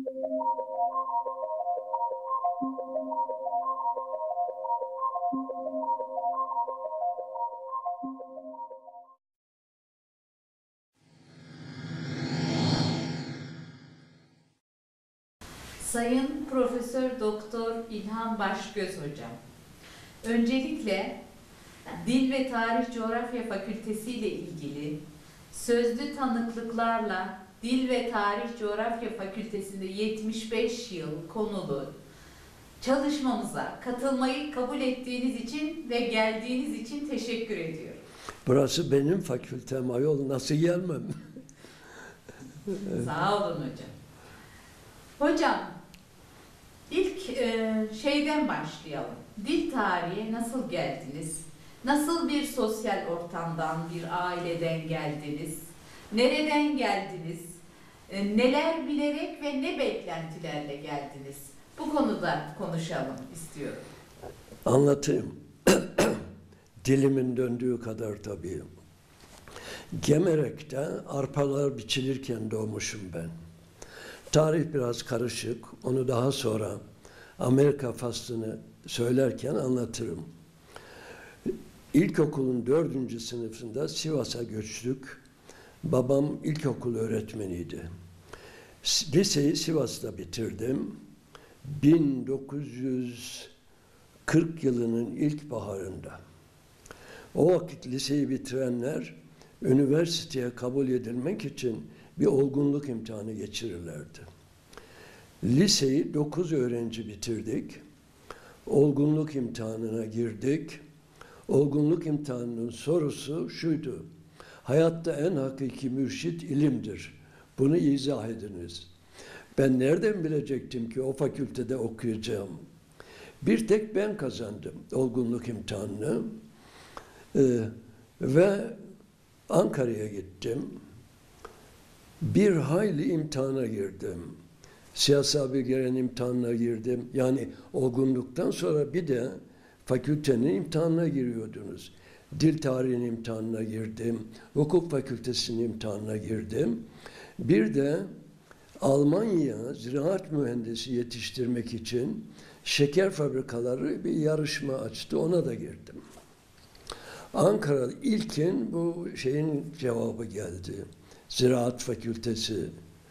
Sayın Profesör Doktor İlhan Başgöz Hocam, öncelikle Dil ve Tarih Coğrafya Fakültesi ile ilgili sözlü tanıklıklarla Dil ve Tarih Coğrafya Fakültesi'nde 75 yıl konulu çalışmamıza katılmayı kabul ettiğiniz için ve geldiğiniz için teşekkür ediyorum. Burası benim fakültem ayol, nasıl gelmem? Sağ olun hocam. Hocam, ilk şeyden başlayalım. Dil tarihe nasıl geldiniz? Nasıl bir sosyal ortamdan, bir aileden geldiniz? Nereden geldiniz? Neler bilerek ve ne beklentilerle geldiniz? Bu konuda konuşalım istiyorum. Anlatayım. Dilimin döndüğü kadar tabii. Gemerek'te arpalar biçilirken doğmuşum ben. Tarih biraz karışık. Onu daha sonra Amerika faslını söylerken anlatırım. İlkokulun 4. sınıfında Sivas'a göçtük. Babam ilkokul öğretmeniydi. Liseyi Sivas'ta bitirdim. 1940 yılının ilk baharında. O vakit liseyi bitirenler üniversiteye kabul edilmek için bir olgunluk imtihanı geçirirlerdi. Liseyi 9 öğrenci bitirdik. Olgunluk imtihanına girdik. Olgunluk imtihanının sorusu şuydu: hayatta en hakiki mürşit ilimdir. Bunu izah ediniz. Ben nereden bilecektim ki o fakültede okuyacağım? Bir tek ben kazandım olgunluk imtihanını. Ve Ankara'ya gittim. Bir hayli imtihana girdim. Siyasal bilgilerin imtihanına girdim. Yani olgunluktan sonra bir de fakültenin imtihanına giriyordunuz. Dil tarihinin imtihanına girdim. Hukuk fakültesinin imtihanına girdim. Bir de Almanya ziraat mühendisi yetiştirmek için şeker fabrikaları bir yarışma açtı. Ona da girdim. Ankara ilkin bu şeyin cevabı geldi. Ziraat Fakültesi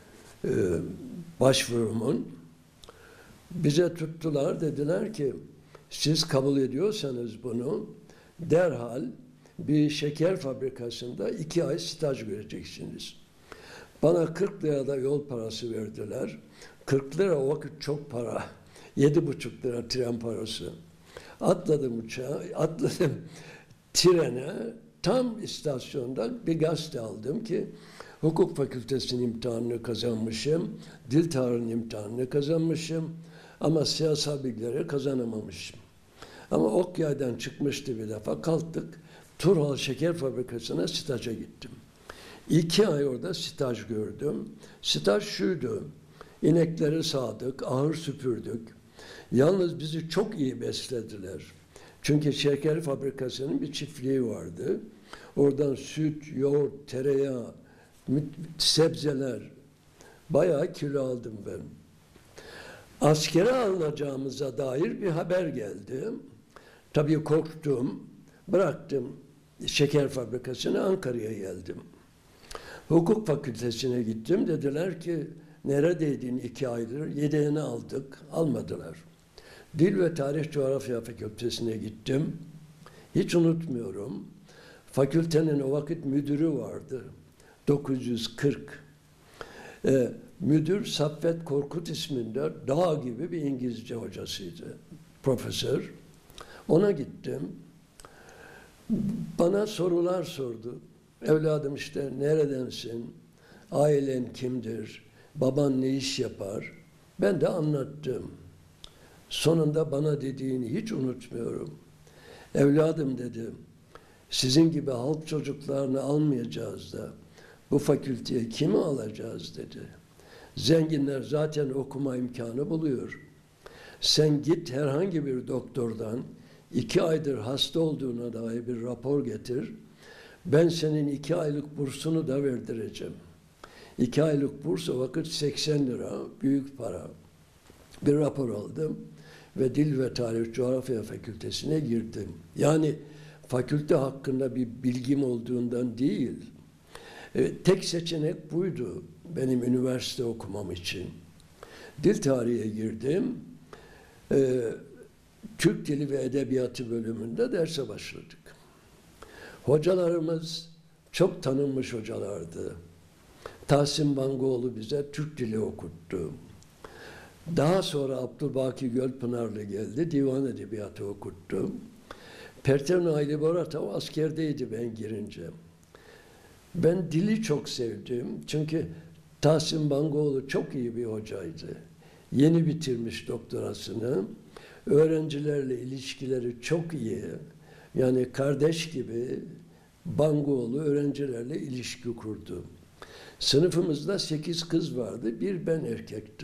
başvurumun. Bize tuttular, dediler ki siz kabul ediyorsanız bunu derhal bir şeker fabrikasında 2 ay staj göreceksiniz. Bana 40 lira da yol parası verdiler. 40 lira o vakit çok para. 7,5 lira tren parası. Atladım uçağa, atladım trene, tam istasyonda bir gazete aldım ki hukuk fakültesinin imtihanını kazanmışım, dil tarihinin imtihanını kazanmışım ama siyasal bilgileri kazanamamışım. Ama Okyay'dan çıkmıştı bir defa, kalktık, Turhal Şeker Fabrikası'na staja gittim. 2 ay orada staj gördüm. Staj şuydu: inekleri sağdık, ahır süpürdük. Yalnız bizi çok iyi beslediler. Çünkü şeker fabrikasının bir çiftliği vardı. Oradan süt, yoğurt, tereyağı, sebzeler, bayağı kilo aldım ben. Askere alınacağımıza dair bir haber geldi. Tabii korktum, bıraktım şeker fabrikasını, Ankara'ya geldim. Hukuk fakültesine gittim, dediler ki neredeydin 2 aydır, yedeğini aldık, almadılar. Dil ve Tarih Coğrafya Fakültesine gittim. Hiç unutmuyorum. Fakültenin o vakit müdürü vardı. 940. Müdür Saffet Korkut isminde dağ gibi bir İngilizce hocasıydı. Profesör. Ona gittim. Bana sorular sordu. Evladım işte neredensin? Ailen kimdir? Baban ne iş yapar? Ben de anlattım. Sonunda bana dediğini hiç unutmuyorum. Evladım dedi, sizin gibi halk çocuklarını almayacağız da bu fakülteye kimi alacağız dedi. Zenginler zaten okuma imkanı buluyor. Sen git herhangi bir doktordan 2 aydır hasta olduğuna dair bir rapor getir. Ben senin 2 aylık bursunu da verdireceğim. 2 aylık burs o vakit 80 lira, büyük para. Bir rapor aldım ve Dil ve Tarih Coğrafya Fakültesine girdim. Yani fakülte hakkında bir bilgim olduğundan değil, tek seçenek buydu benim üniversite okumam için. Dil tarihe girdim. Türk Dili ve Edebiyatı bölümünde derse başladık. Hocalarımız çok tanınmış hocalardı. Tahsin Bangoğlu bize Türk Dili okuttu. Daha sonra Abdülbaki Gölpınarlı geldi, Divan Edebiyatı okuttu. Pertev Naili Boratov askerdeydi ben girince. Ben dili çok sevdim çünkü Tahsin Bangoğlu çok iyi bir hocaydı. Yeni bitirmiş doktorasını. Öğrencilerle ilişkileri çok iyi. Yani kardeş gibi Bangoğlu öğrencilerle ilişki kurdu. Sınıfımızda 8 kız vardı, bir ben erkektim.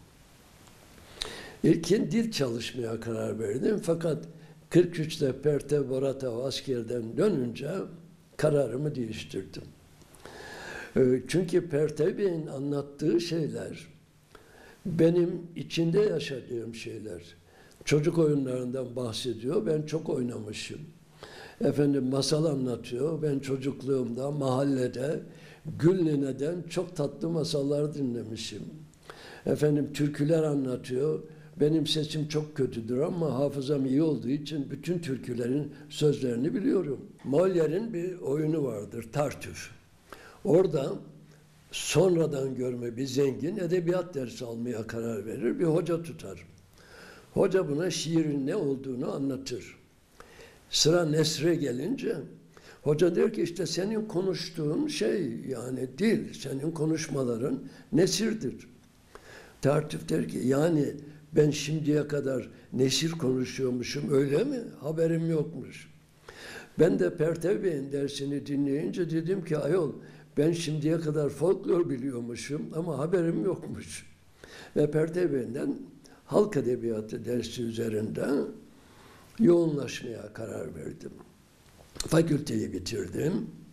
İlkin dil çalışmaya karar verdim fakat 43'te Pertev Boratov askerden dönünce kararımı değiştirdim. Çünkü Pertev Bey'in anlattığı şeyler benim içinde yaşadığım şeyler. Çocuk oyunlarından bahsediyor, ben çok oynamışım. Efendim masal anlatıyor, ben çocukluğumda mahallede Gülnine'den çok tatlı masallar dinlemişim. Efendim türküler anlatıyor, benim sesim çok kötüdür ama hafızam iyi olduğu için bütün türkülerin sözlerini biliyorum. Molière'in bir oyunu vardır, Tartüf. Orada sonradan görme bir zengin edebiyat dersi almaya karar verir, bir hoca tutar. Hoca buna şiirin ne olduğunu anlatır. Sıra nesre gelince hoca der ki işte senin konuştuğun şey yani dil, senin konuşmaların nesirdir. Tartüf der ki yani ben şimdiye kadar nesir konuşuyormuşum öyle mi? Haberim yokmuş. Ben de Pertev Bey'in dersini dinleyince dedim ki ayol ben şimdiye kadar folklor biliyormuşum ama haberim yokmuş. Ve Pertev Bey'den halk edebiyatı dersi üzerinde yoğunlaşmaya karar verdim. Fakülteyi bitirdim.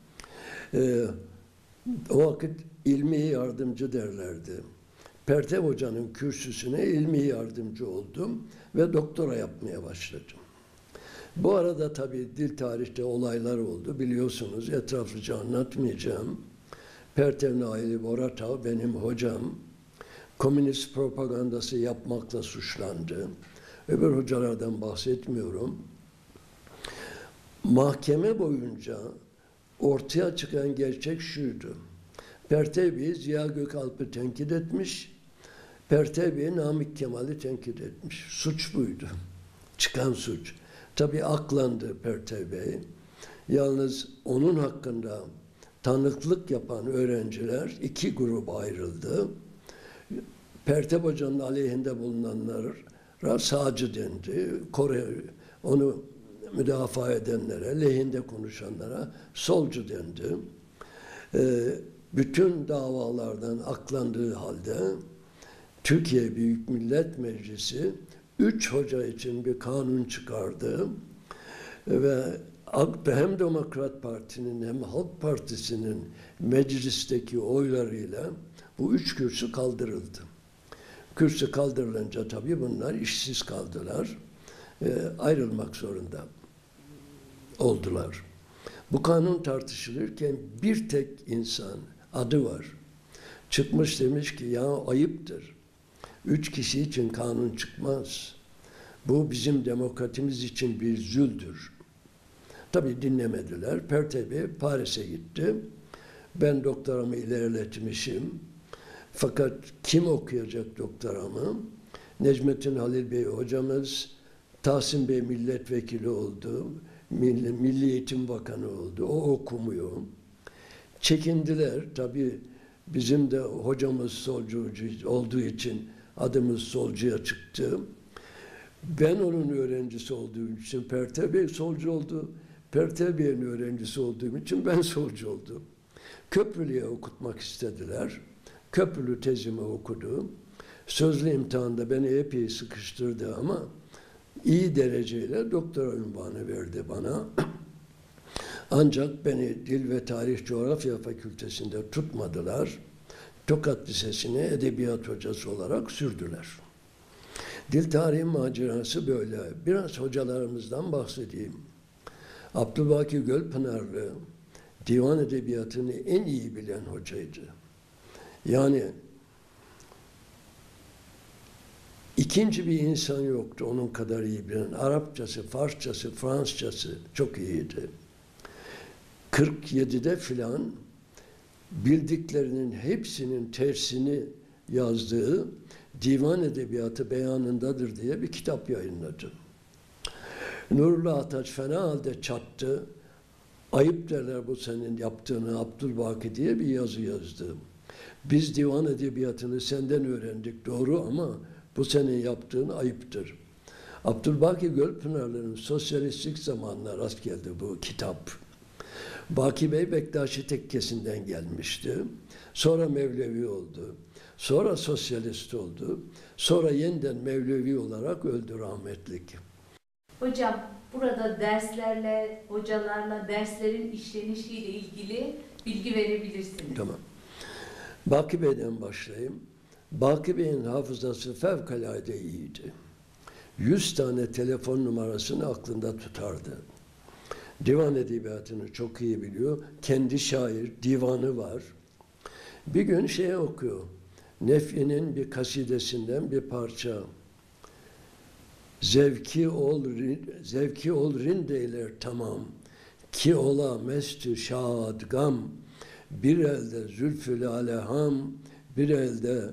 O vakit ilmi yardımcı derlerdi. Pertev Hoca'nın kürsüsüne ilmi yardımcı oldum ve doktora yapmaya başladım. Bu arada tabii dil tarihte olaylar oldu. Biliyorsunuz etraflıca anlatmayacağım. Pertev Naili Boratov benim hocam. Komünist propagandası yapmakla suçlandı. Öbür hocalardan bahsetmiyorum. Mahkeme boyunca ortaya çıkan gerçek şuydu. Pertev Bey Ziya Gökalp'ı tenkit etmiş, Pertev Bey Namık Kemal'i tenkit etmiş. Suç buydu. Çıkan suç. Tabii aklandı Pertev Bey. Yalnız onun hakkında tanıklık yapan öğrenciler 2 gruba ayrıldı. Pertev Hoca'nın aleyhinde bulunanlara sağcı dendi. Onu müdafaa edenlere, lehinde konuşanlara solcu dendi. Bütün davalardan aklandığı halde Türkiye Büyük Millet Meclisi 3 hoca için bir kanun çıkardı ve hem Demokrat Parti'nin hem Halk Partisi'nin meclisteki oylarıyla bu 3 kürsü kaldırıldı. Kürsü kaldırılınca tabii bunlar işsiz kaldılar. Ayrılmak zorunda oldular. Bu kanun tartışılırken bir tek insan adı var. Çıkmış demiş ki ya ayıptır. 3 kişi için kanun çıkmaz. Bu bizim demokratimiz için bir züldür. Tabii dinlemediler. Pertev Bey Paris'e gitti. Ben doktoramı ilerletmişim. Fakat kim okuyacak doktoramı? Necmettin Halil Bey hocamız, Tahsin Bey milletvekili oldu. Milli Eğitim Bakanı oldu. O okumuyor. Çekindiler. Tabii bizim de hocamız solcu olduğu için adımız solcuya çıktı. Ben onun öğrencisi olduğum için Pertev Bey solcu oldu. Pertev Bey'in öğrencisi olduğum için ben solcu oldum. Köprülü'ye okutmak istediler. Köprülü tezimi okudu. Sözlü imtihanda beni epey sıkıştırdı ama iyi dereceyle doktora unvanı verdi bana. Ancak beni Dil ve Tarih Coğrafya Fakültesi'nde tutmadılar. Tokat Lisesi'ne edebiyat hocası olarak sürdüler. Dil tarihi macerası böyle. Biraz hocalarımızdan bahsedeyim. Abdülbaki Gölpınarlı divan edebiyatını en iyi bilen hocaydı. Yani ikinci bir insan yoktu onun kadar iyi bilen. Arapçası, Farsçası, Fransızcası çok iyiydi. 47'de filan bildiklerinin hepsinin tersini yazdığı Divan Edebiyatı Beyanındadır diye bir kitap yayınladı. Nurullah Ataç fena halde çattı. Ayıp derler bu senin yaptığını Abdülbaki diye bir yazı yazdı. Biz divan edebiyatını senden öğrendik doğru ama bu senin yaptığın ayıptır. Abdülbaki Gölpınarlı'nın sosyalistik zamanına rast geldi bu kitap. Baki Bey Bektaşi tekkesinden gelmişti. Sonra Mevlevi oldu. Sonra sosyalist oldu. Sonra yeniden Mevlevi olarak öldü rahmetlik. Hocam burada derslerle, hocalarla derslerin işlenişiyle ilgili bilgi verebilirsiniz. Tamam. Baki Bey'den başlayayım. Baki Bey'in hafızası fevkalade iyiydi. 100 tane telefon numarasını aklında tutardı. Divan edebiyatını çok iyi biliyor. Kendi şair, divanı var. Bir gün şey okuyor. Nef'i'nin bir kasidesinden bir parça. Zevki ol rindeyler tamam. Ki ola mestü şad gam. Bir elde zülfü laleham. Bir elde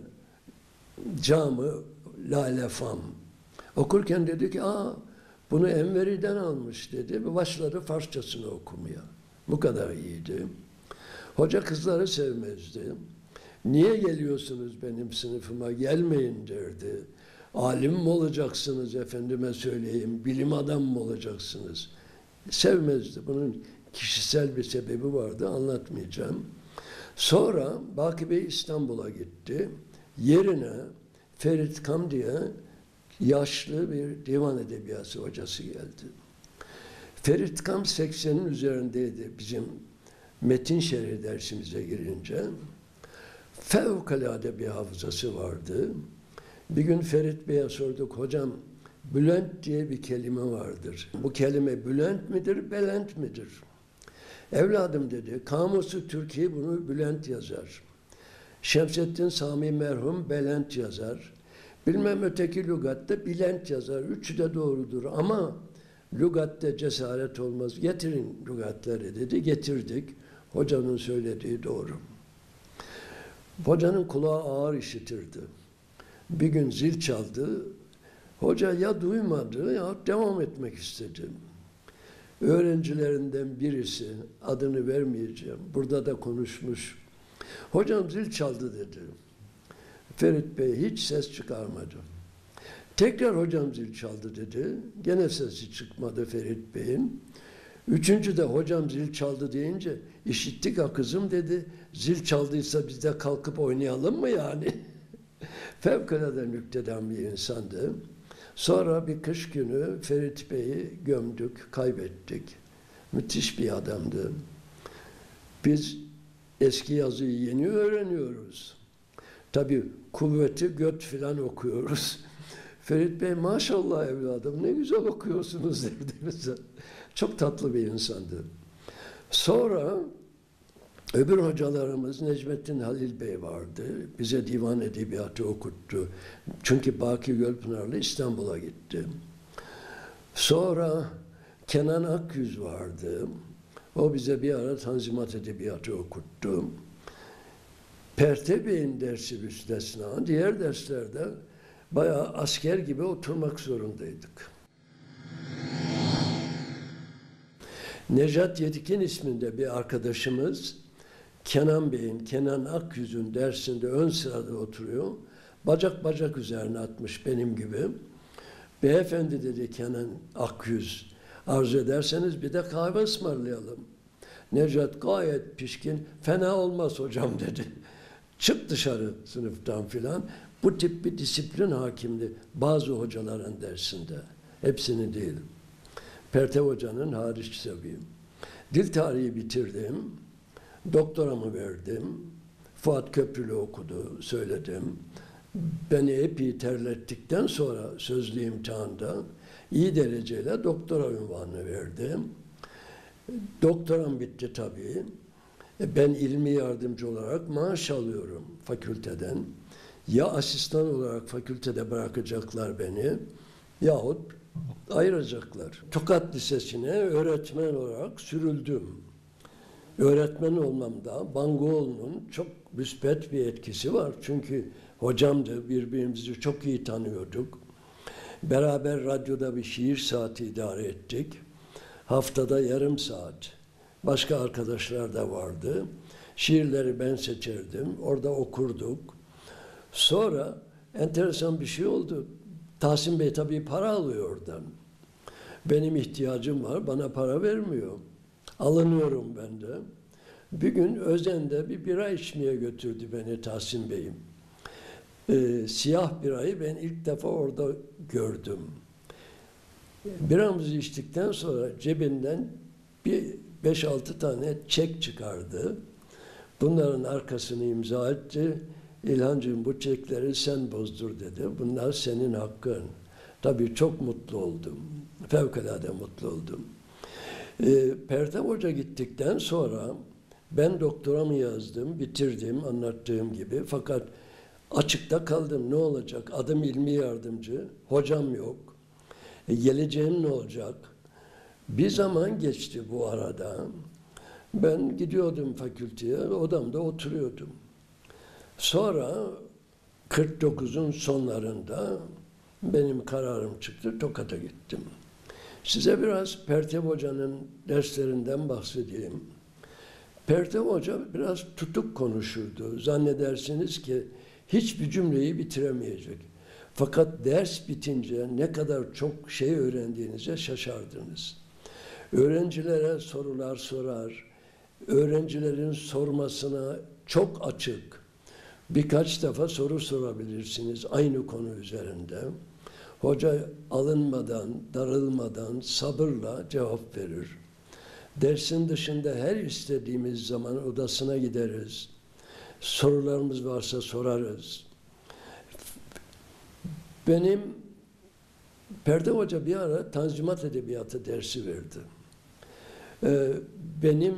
camı lalefam. Okurken dedi ki bunu Enveri'den almış dedi ve başladı Farsçasını okumaya. Bu kadar iyiydi. Hoca kızları sevmezdi. Niye geliyorsunuz benim sınıfıma? Gelmeyin derdi. Alim mi olacaksınız efendime söyleyeyim, bilim adamı mı olacaksınız? Sevmezdi. Bunun kişisel bir sebebi vardı, anlatmayacağım. Sonra Baki Bey İstanbul'a gitti. Yerine Ferit Kam diye yaşlı bir divan edebiyatı hocası geldi. Ferit Kam 80'in üzerindeydi bizim metin şerhi dersimize girince. Fevkalade bir hafızası vardı. Bir gün Ferit Bey'e sorduk, hocam Bülent diye bir kelime vardır. Bu kelime Bülent midir, Belent midir? Evladım dedi, Kamusu Türkiye bunu Bülent yazar. Şemsettin Sami merhum Belent yazar. Bilmem öteki lügatte Bilent yazar. Üçü de doğrudur ama lügatte cesaret olmaz. Getirin lügatleri dedi. Getirdik. Hocanın söylediği doğru. Hocanın kulağı ağır işitirdi. Bir gün zil çaldı. Hoca ya duymadı ya devam etmek istedi. Öğrencilerinden birisi, adını vermeyeceğim, burada da konuşmuş. Hocam zil çaldı dedi. Ferit Bey hiç ses çıkarmadı. Tekrar hocam zil çaldı dedi. Gene sesi çıkmadı Ferit Bey'in. Üçüncü de hocam zil çaldı deyince işittik ha kızım dedi. Zil çaldıysa biz de kalkıp oynayalım mı yani? Fevkalade nükteden bir insandı. Sonra bir kış günü Ferit Bey'i gömdük, kaybettik. Müthiş bir adamdı. Biz eski yazıyı yeni öğreniyoruz. Tabii kuvveti göt filan okuyoruz. Ferit Bey maşallah evladım ne güzel okuyorsunuz dedi bize. Çok tatlı bir insandı. Sonra öbür hocalarımız Necmettin Halil Bey vardı. Bize divan edebiyatı okuttu. Çünkü Baki Gölpınarlı İstanbul'a gitti. Sonra Kenan Akyüz vardı. O bize bir ara Tanzimat Edebiyatı okuttu. Perte Bey'in dersi müstesna, diğer derslerde bayağı asker gibi oturmak zorundaydık. Nejat Yedikin isminde bir arkadaşımız Kenan Bey'in, Kenan Akyüz'ün dersinde ön sırada oturuyor. Bacak bacak üzerine atmış benim gibi. Beyefendi dedi Kenan Akyüz, arzu ederseniz bir de kahve ısmarlayalım. Nejat gayet pişkin, fena olmaz hocam dedi. Çık dışarı sınıftan filan. Bu tip bir disiplin hakimdi bazı hocaların dersinde. Hepsini değil. Perte Hoca'nın hariç seviyim. Dil tarihi bitirdim. Doktoramı verdim. Fuat Köprülü okudu, söyledim. Beni epey terlettikten sonra sözlü imtihanda iyi dereceyle doktora unvanı verdim. Doktoram bitti tabii. Ben ilmi yardımcı olarak maaş alıyorum fakülteden. Ya asistan olarak fakültede bırakacaklar beni yahut ayıracaklar. Tokat Lisesi'ne öğretmen olarak sürüldüm. Öğretmen olmamda Bangoğlu'nun çok müspet bir etkisi var. Çünkü hocamdı, birbirimizi çok iyi tanıyorduk. Beraber radyoda bir şiir saati idare ettik. Haftada yarım saat. Başka arkadaşlar da vardı. Şiirleri ben seçerdim. Orada okurduk. Sonra enteresan bir şey oldu. Tahsin Bey tabii para alıyor oradan. Benim ihtiyacım var, bana para vermiyor. Alınıyorum ben de. Bir gün Özen'de bir bira içmeye götürdü beni Tahsin Bey'im. Siyah birayı ben ilk defa orada gördüm. Biramızı içtikten sonra cebinden bir 5-6 tane çek çıkardı. Bunların arkasını imza etti. İlhancığım bu çekleri sen bozdur dedi. Bunlar senin hakkın. Tabii çok mutlu oldum. Fevkalade mutlu oldum. Pertev Hoca gittikten sonra ben doktoramı yazdım, bitirdim anlattığım gibi. Fakat açıkta kaldım. Ne olacak? Adım ilmi yardımcı, hocam yok. Geleceğim ne olacak? Bir zaman geçti bu arada. Ben gidiyordum fakülteye, odamda oturuyordum. Sonra 49'un sonlarında benim kararım çıktı, Tokat'a gittim. Size biraz Pertev Hoca'nın derslerinden bahsedeyim. Pertev Hoca biraz tutuk konuşurdu. Zannedersiniz ki hiçbir cümleyi bitiremeyecek. Fakat ders bitince ne kadar çok şey öğrendiğinize şaşardınız. Öğrencilere sorular sorar, öğrencilerin sormasına çok açık. Birkaç defa soru sorabilirsiniz aynı konu üzerinde. Hoca alınmadan, darılmadan, sabırla cevap verir. Dersin dışında her istediğimiz zaman odasına gideriz. Sorularımız varsa sorarız. Benim Pertev Hoca bir ara Tanzimat Edebiyatı dersi verdi. Benim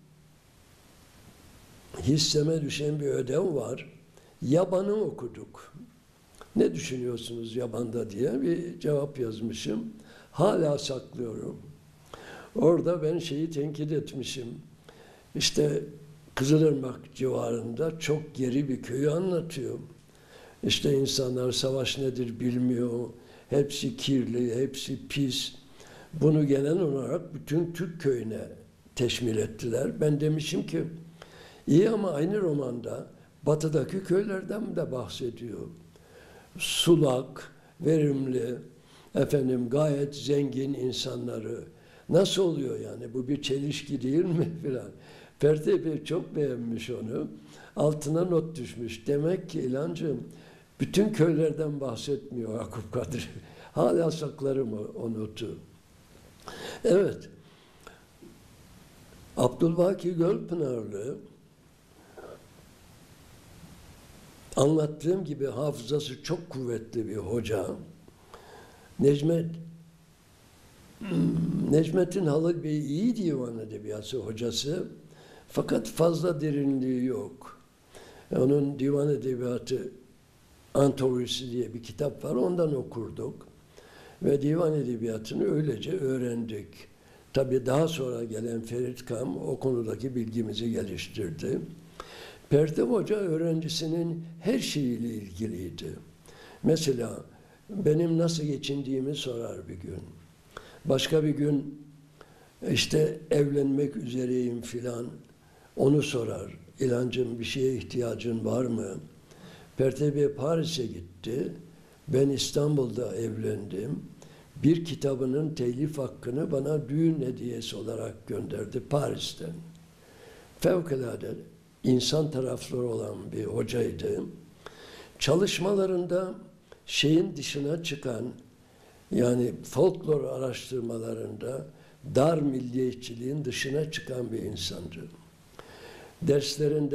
hisseme düşen bir ödev var. Yaban'ı okuduk. Ne düşünüyorsunuz Yaban'da diye bir cevap yazmışım. Hala saklıyorum. Orada ben şeyi tenkit etmişim. İşte Kızılırmak civarında çok geri bir köyü anlatıyor. İşte insanlar savaş nedir bilmiyor. Hepsi kirli, hepsi pis. Bunu genel olarak bütün Türk köyüne teşmil ettiler. Ben demişim ki iyi ama aynı romanda batıdaki köylerden de bahsediyor. Sulak, verimli, gayet zengin insanları. Nasıl oluyor yani? Bu bir çelişki değil mi filan? Pertev Bey çok beğenmiş onu. Altına not düşmüş. Demek ki İlhancığım bütün köylerden bahsetmiyor Yakup Kadri. Hala saklarım o notu. Evet. Abdülbaki Gölpınarlı anlattığım gibi hafızası çok kuvvetli bir hoca. Necmettin Halil Bey iyi divan edebiyatı hocası fakat fazla derinliği yok. Onun divan edebiyatı antolojisi diye bir kitap var, ondan okurduk. Ve divan edebiyatını öylece öğrendik. Tabii daha sonra gelen Ferit Kam o konudaki bilgimizi geliştirdi. Pertev Hoca öğrencisinin her şeyiyle ilgiliydi. Mesela benim nasıl geçindiğimi sorar bir gün. Başka bir gün işte evlenmek üzereyim filan, onu sorar. İlhancığım bir şeye ihtiyacın var mı? Pertev Bey Paris'e gitti. Ben İstanbul'da evlendim. Bir kitabının telif hakkını bana düğün hediyesi olarak gönderdi Paris'ten. Fevkalade insan tarafları olan bir hocaydı. Çalışmalarında şeyin dışına çıkan, yani folklor araştırmalarında dar milliyetçiliğin dışına çıkan bir insandı. Derslerinde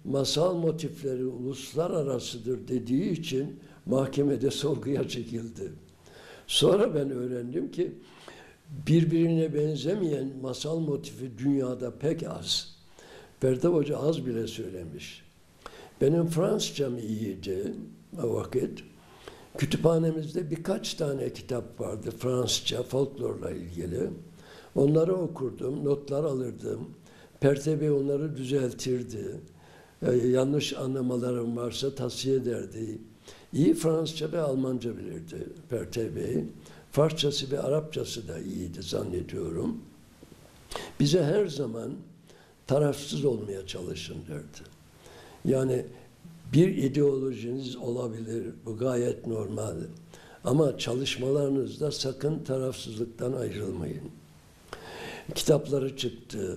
masal motifleri uluslararasıdır dediği için mahkemede sorguya çekildi. Sonra ben öğrendim ki birbirine benzemeyen masal motifi dünyada pek az. Pertev Hoca az bile söylemiş. Benim Fransızcam iyiydi o vakit. Kütüphanemizde birkaç tane kitap vardı Fransızca, folklorla ilgili. Onları okurdum, notlar alırdım. Pertev Bey onları düzeltirdi. Yanlış anlamalarım varsa tavsiye ederdi. İyi Fransızca ve Almanca bilirdi Pertev Bey. Farsçası ve Arapçası da iyiydi zannediyorum. Bize her zaman tarafsız olmaya çalışın derdi. Yani bir ideolojiniz olabilir, bu gayet normal. Ama çalışmalarınızda sakın tarafsızlıktan ayrılmayın. Kitapları çıktı.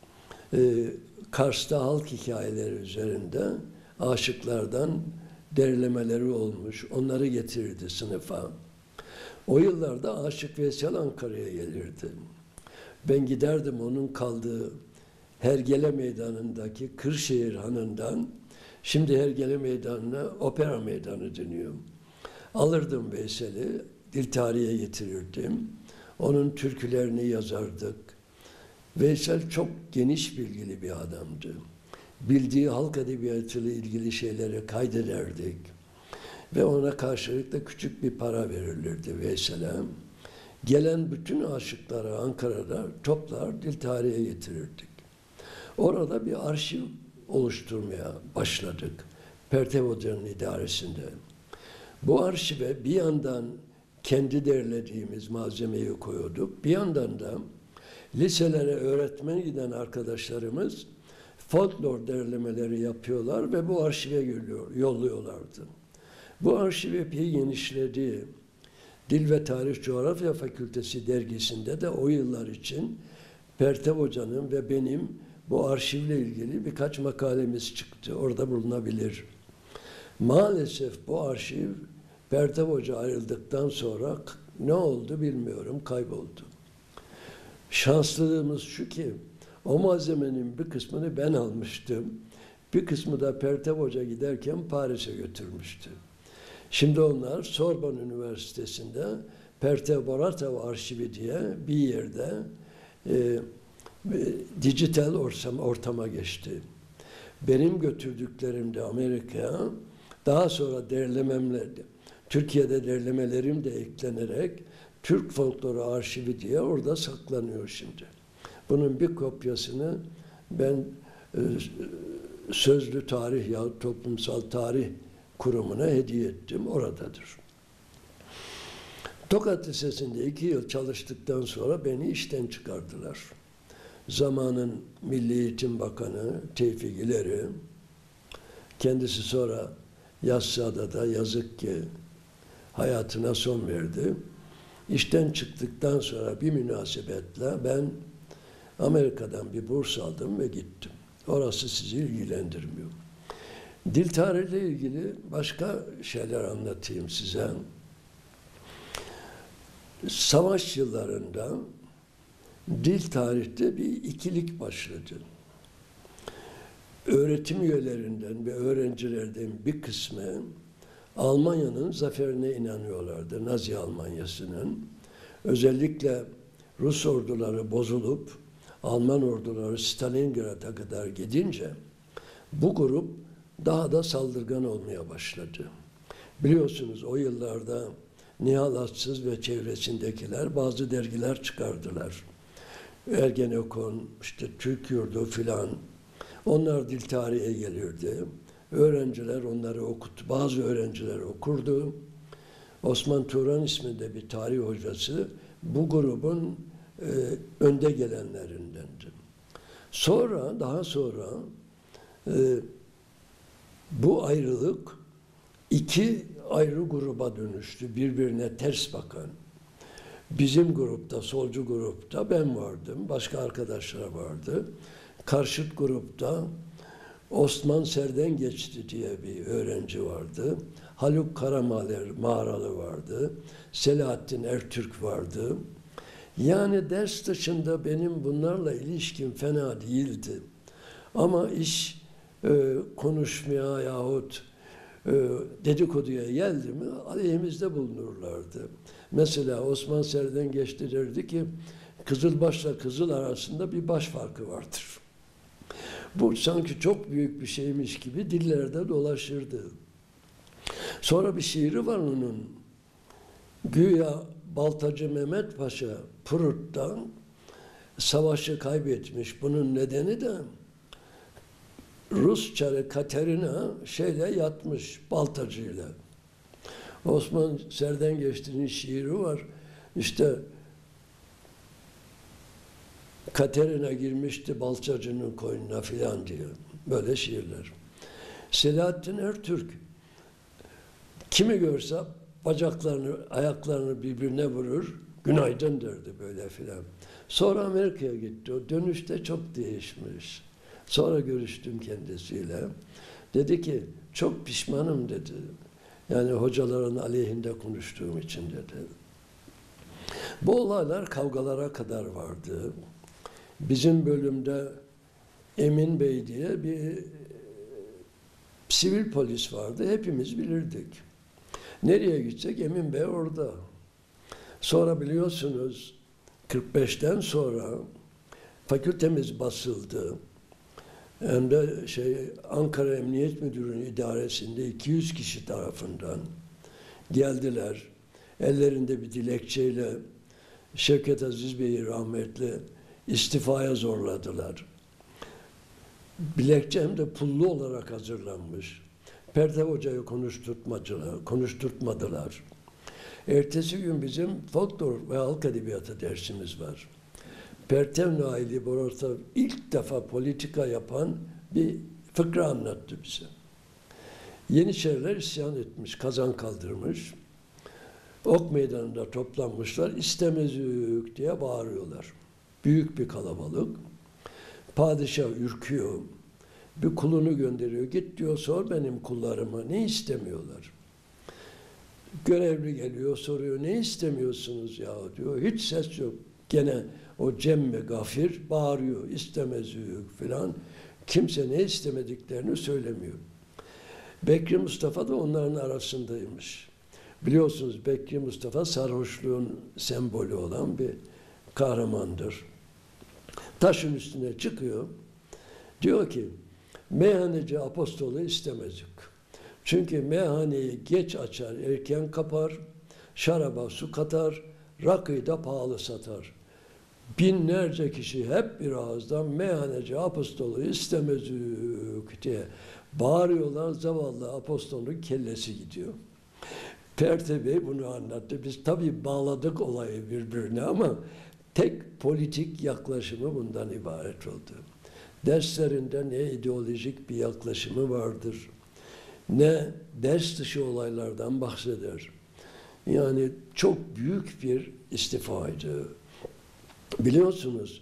Kars'ta halk hikayeleri üzerinde aşıklardan derlemeleri olmuş. Onları getirirdi sınıfa. O yıllarda Aşık Veysel Ankara'ya gelirdi. Ben giderdim onun kaldığı Hergele Meydanı'ndaki Kırşehir Hanı'ndan, şimdi Hergele Meydanı'na Opera Meydanı deniyor. Alırdım Veysel'i, dil tarihe getirirdim. Onun türkülerini yazardık. Veysel çok geniş bilgili bir adamdı. Bildiği halk edebiyatıyla ilgili şeyleri kaydederdik. Ve ona karşılık da küçük bir para verilirdi Veysel'e. Gelen bütün aşıkları Ankara'da toplar, dil tarihe getirirdik. Orada bir arşiv oluşturmaya başladık. Pertev Hoca'nın idaresinde. Bu arşive bir yandan kendi derlediğimiz malzemeyi koyuyorduk. Bir yandan da liselere öğretmen giden arkadaşlarımız folklor derlemeleri yapıyorlar ve bu arşive yolluyorlardı. Bu arşiv epey genişledi. Dil ve Tarih Coğrafya Fakültesi dergisinde de o yıllar için Pertev Hoca'nın ve benim bu arşivle ilgili birkaç makalemiz çıktı. Orada bulunabilir. Maalesef bu arşiv Pertev Hoca ayrıldıktan sonra ne oldu bilmiyorum, kayboldu. Şanslılığımız şu ki o malzemenin bir kısmını ben almıştım. Bir kısmı da Pertev Hoca giderken Paris'e götürmüştü. Şimdi onlar Sorbonne Üniversitesi'nde Pertev Boratov Arşivi diye bir yerde dijital ortama geçti. Benim götürdüklerim de Amerika'ya, daha sonra derlememle, Türkiye'de derlemelerim de eklenerek Türk Folkloru Arşivi diye orada saklanıyor şimdi. Bunun bir kopyasını ben Sözlü Tarih yahut Toplumsal Tarih Kurumu'na hediye ettim. Oradadır. Tokat Lisesi'nde 2 yıl çalıştıktan sonra beni işten çıkardılar. Zamanın Milli Eğitim Bakanı Tevfik İleri, kendisi sonra Yassıada'da yazık ki hayatına son verdi. İşten çıktıktan sonra bir münasebetle ben Amerika'dan bir burs aldım ve gittim. Orası sizi ilgilendirmiyor. Dil tarihiyle ilgili başka şeyler anlatayım size. Savaş yıllarında dil tarihte bir ikilik başladı. Öğretim üyelerinden ve öğrencilerden bir kısmı Almanya'nın zaferine inanıyorlardı, Nazi Almanyası'nın. Özellikle Rus orduları bozulup Alman orduları Stalingrad'a kadar gidince bu grup daha da saldırgan olmaya başladı. Biliyorsunuz o yıllarda Nihal Atsız ve çevresindekiler bazı dergiler çıkardılar. Ergenekon, işte Türk Yurdu filan. Onlar dil tarihe gelirdi. Öğrenciler onları bazı öğrenciler okurdu. Osman Turan isminde bir tarih hocası bu grubun önde gelenlerindendi. Daha sonra bu ayrılık 2 ayrı gruba dönüştü, birbirine ters bakan. Bizim grupta, solcu grupta ben vardım, başka arkadaşlar vardı. Karşıt grupta Osman Serden Geçti diye bir öğrenci vardı. Haluk Mağaralı vardı. Selahattin Ertürk vardı. Yani ders dışında benim bunlarla ilişkim fena değildi. Ama iş konuşmaya yahut dedikoduya geldi mi aleyhimizde bulunurlardı. Mesela Osman Serdengeçli derdi ki Kızılbaş'la Kızıl arasında bir baş farkı vardır. Bu sanki çok büyük bir şeymiş gibi dillerde dolaşırdı. Sonra bir şiiri var onun. Güya Baltacı Mehmet Paşa Prut'tan savaşı kaybetmiş. Bunun nedeni de Rus çarı Katerina şeyle yatmış baltacıyla. Osman Serdengeçli'nin şiiri var. İşte Katerina girmişti baltacının koynuna filan diyor. Böyle şiirler. Selahattin Ertürk kimi görse bacaklarını, ayaklarını birbirine vurur, günaydın derdi böyle filan. Sonra Amerika'ya gitti. O dönüşte çok değişmiş. Sonra görüştüm kendisiyle. Dedi ki çok pişmanım dedi. Yani hocaların aleyhinde konuştuğum için dedi. Bu olaylar kavgalara kadar vardı. Bizim bölümde Emin Bey diye bir sivil polis vardı. Hepimiz bilirdik. Nereye gitsek Emin Bey orada. Sonra biliyorsunuz 45'ten sonra fakültemiz basıldı. Hem de Ankara Emniyet Müdürlüğü'nün idaresinde 200 kişi tarafından geldiler. Ellerinde bir dilekçeyle Şevket Aziz Bey'i rahmetli istifaya zorladılar. Dilekçe hem de pullu olarak hazırlanmış. Pertev Hoca'yı konuşturtmadılar. Ertesi gün bizim folklor ve halk edebiyatı dersimiz var. Pertev Naili Boratov ilk defa politika yapan bir fıkra anlattı bize. Yeniçeriler isyan etmiş, kazan kaldırmış. Ok meydanında toplanmışlar, istemezük diye bağırıyorlar. Büyük bir kalabalık. Padişah ürküyor. Bir kulunu gönderiyor. Git diyor sor benim kullarıma ne istemiyorlar. Görevli geliyor soruyor ne istemiyorsunuz ya diyor. Hiç ses yok. Gene o cemme gafir bağırıyor. İstemezük filan. Kimse ne istemediklerini söylemiyor. Bekri Mustafa da onların arasındaymış. Biliyorsunuz Bekri Mustafa sarhoşluğun sembolü olan bir kahramandır. Taşın üstüne çıkıyor. Diyor ki meyhaneci apostolu istemezdik. Çünkü meyhaneyi geç açar, erken kapar, şaraba su katar, rakıyı da pahalı satar. Binlerce kişi hep bir ağızdan meyhaneci apostolu istemezdik diye bağırıyorlar. Zavallı apostolun kellesi gidiyor. Pertev Bey bunu anlattı. Biz tabii bağladık olayı birbirine ama tek politik yaklaşımı bundan ibaret oldu. Derslerinde ne ideolojik bir yaklaşımı vardır, ne ders dışı olaylardan bahseder. Yani çok büyük bir istifaydı. Biliyorsunuz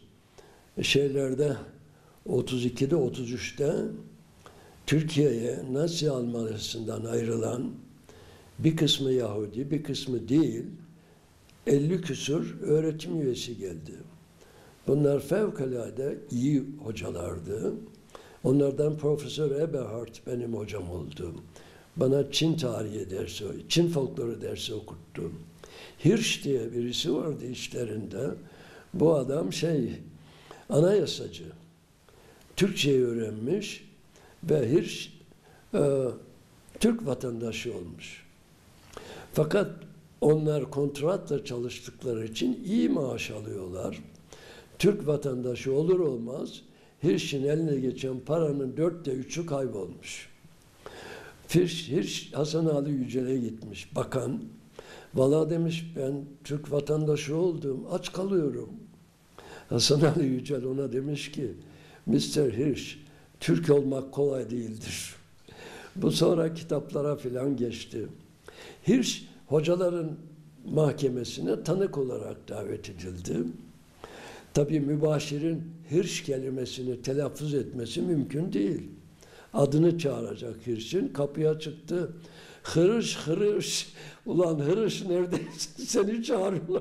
32'de 33'te Türkiye'ye Nazi Almanya'sından ayrılan bir kısmı Yahudi, bir kısmı değil, 50 küsur öğretim üyesi geldi. Bunlar fevkalade iyi hocalardı. Onlardan Profesör Eberhard benim hocam oldu. Bana Çin tarihi dersi, Çin folkloru dersi okuttu. Hirsch diye birisi vardı işlerinde. Bu adam anayasacı. Türkçeyi öğrenmiş ve Hirsch Türk vatandaşı olmuş. Fakat onlar kontratla çalıştıkları için iyi maaş alıyorlar. Türk vatandaşı olur olmaz Hirsch'in eline geçen paranın 3/4'ü kaybolmuş. Hirsch Hasan Ali Yücel'e gitmiş, bakan. Valla demiş ben Türk vatandaşı oldum, aç kalıyorum. Hasan Ali Yücel ona demiş ki, Mr. Hirsch, Türk olmak kolay değildir. Bu sonra kitaplara filan geçti. Hirsch hocaların mahkemesine tanık olarak davet edildi. Tabii mübaşirin Hirsch kelimesini telaffuz etmesi mümkün değil. Adını çağıracak Hirsch'in, kapıya çıktı. Hırış hırış, ulan hırış neredesin seni çağırıyorlar.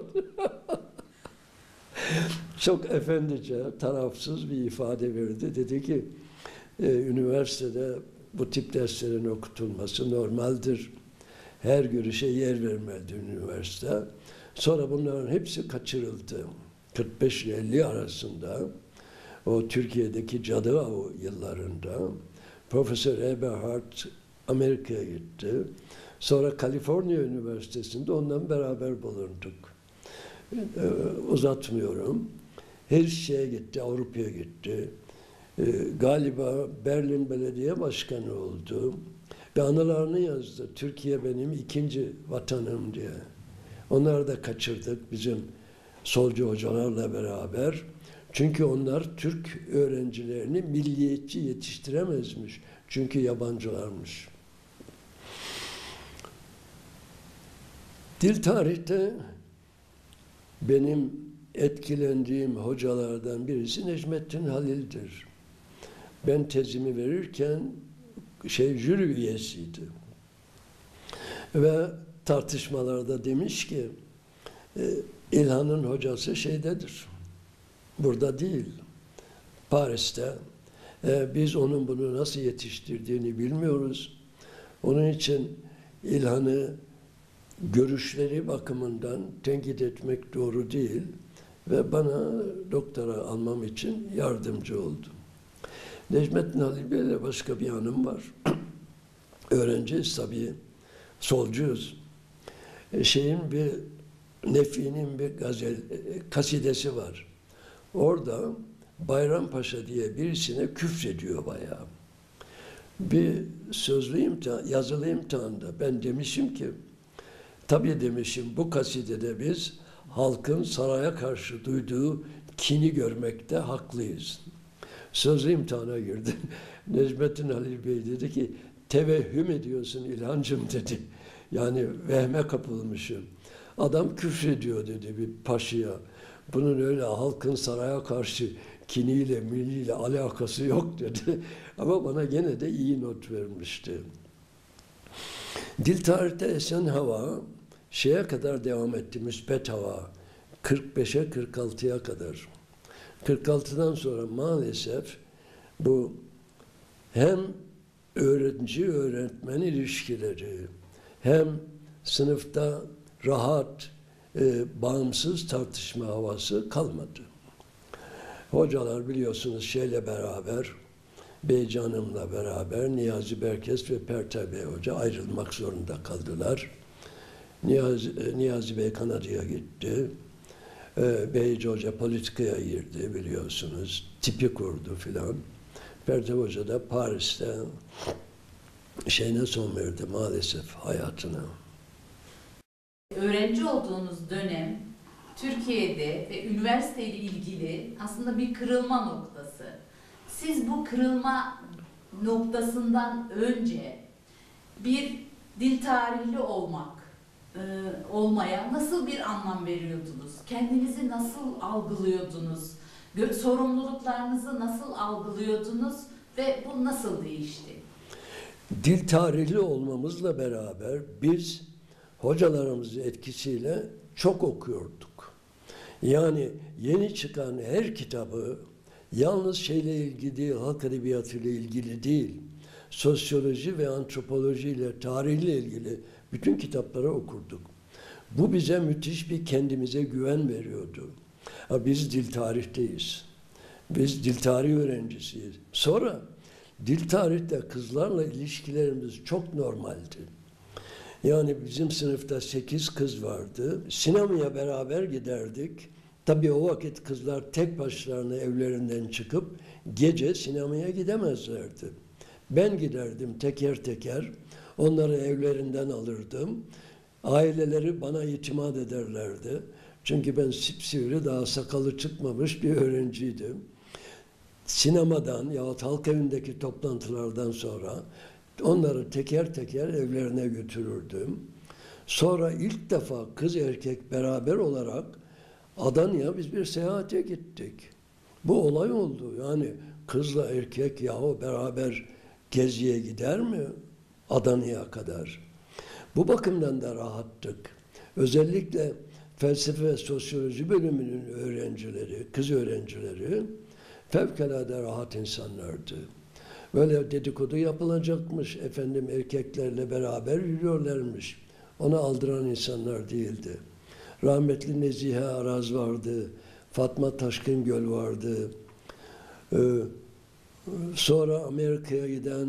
Çok efendice, tarafsız bir ifade verdi. Dedi ki, üniversitede bu tip derslerin okutulması normaldir. Her görüşe yer vermelidir üniversite. Sonra bunların hepsi kaçırıldı. 45 ile 50 arasında o Türkiye'deki cadı avı yıllarında Profesör Eberhard Amerika'ya gitti. Sonra Kaliforniya Üniversitesi'nde ondan beraber bulunduk. Uzatmıyorum. Her şeye gitti, Avrupa'ya gitti. Galiba Berlin Belediye Başkanı oldu. Ve anılarını yazdı. Türkiye benim ikinci vatanım diye. Onları da kaçırdık bizim solcu hocalarla beraber. Çünkü onlar Türk öğrencilerini milliyetçi yetiştiremezmiş. Çünkü yabancılarmış. Dil tarihte benim etkilendiğim hocalardan birisi Necmettin Halil'dir. Ben tezimi verirken jüri üyesiydi. Ve tartışmalarda demiş ki İlhan'ın hocası şeydedir. Burada değil. Paris'te. Biz onun bunu nasıl yetiştirdiğini bilmiyoruz. Onun için İlhan'ı görüşleri bakımından tenkit etmek doğru değil ve bana doktora almam için yardımcı oldu. Necmettin Halil Bey'le başka bir anım var. Öğrenciyiz tabii, solcuyuz. Nefi'nin bir kasidesi var. Orada Bayrampaşa diye birisine küfrediyor bayağı. Bir yazılı imtihanda ben demişim ki, tabii demişim bu kasidede biz halkın saraya karşı duyduğu kini görmekte haklıyız. Sözlü imtihana girdi. Necmettin Halil Bey dedi ki, tevehhüm ediyorsun İlhancığım dedi. Yani vehme kapılmışım. Adam küfrediyor dedi bir paşaya. Bunun öyle halkın saraya karşı kiniyle, milliyle alakası yok dedi. Ama bana gene de iyi not vermişti. Dil tarihte esen hava şeye kadar devam etti, müspet hava. 45'e 46'ya kadar. 46'dan sonra maalesef bu hem öğrenci-öğretmen ilişkileri hem sınıfta rahat, bağımsız tartışma havası kalmadı. Hocalar biliyorsunuz şeyle beraber, Beycanım'la beraber Niyazi Berkes ve Perter Bey Hoca ayrılmak zorunda kaldılar. Niyazi Bey Kanada'ya gitti. Beyci Hoca politikaya girdi biliyorsunuz. Tipi kurdu filan. Perter Hoca da Paris'te son verdi maalesef hayatına. Öğrenci olduğunuz dönem Türkiye'de ve üniversiteyle ilgili aslında bir kırılma noktası. Siz bu kırılma noktasından önce bir dil tarihli olmaya nasıl bir anlam veriyordunuz? Kendinizi nasıl algılıyordunuz? Sorumluluklarınızı nasıl algılıyordunuz ve bu nasıl değişti? Dil tarihli olmamızla beraber biz hocalarımızın etkisiyle çok okuyorduk. Yani yeni çıkan her kitabı yalnız şeyle ilgili değil, halk edebiyatı ile ilgili değil, sosyoloji ve antropoloji ile, tarihle ilgili bütün kitapları okurduk. Bu bize müthiş bir kendimize güven veriyordu. Biz dil tarihteyiz. Biz dil tarihi öğrencisiyiz. Sonra dil tarihte kızlarla ilişkilerimiz çok normaldi. Yani bizim sınıfta 8 kız vardı. Sinemaya beraber giderdik. Tabii o vakit kızlar tek başlarına evlerinden çıkıp gece sinemaya gidemezlerdi. Ben giderdim teker teker. Onları evlerinden alırdım. Aileleri bana itimat ederlerdi. Çünkü ben sipsivri, daha sakalı çıkmamış bir öğrenciydim. Sinemadan yahut halk evindeki toplantılardan sonra onları teker teker evlerine götürürdüm. Sonra ilk defa kız erkek beraber olarak Adana'ya biz bir seyahate gittik. Bu olay oldu. Yani kızla erkek yahu beraber geziye gider mi Adana'ya kadar? Bu bakımdan da rahattık. Özellikle felsefe ve sosyoloji bölümünün öğrencileri, kız öğrencileri fevkalade rahat insanlardı. Böyle dedikodu yapılacakmış. Efendim erkeklerle beraber yürüyorlarmış. Ona aldıran insanlar değildi. Rahmetli Nezihe Araz vardı. Fatma Taşkıngöl vardı. Sonra Amerika'ya giden,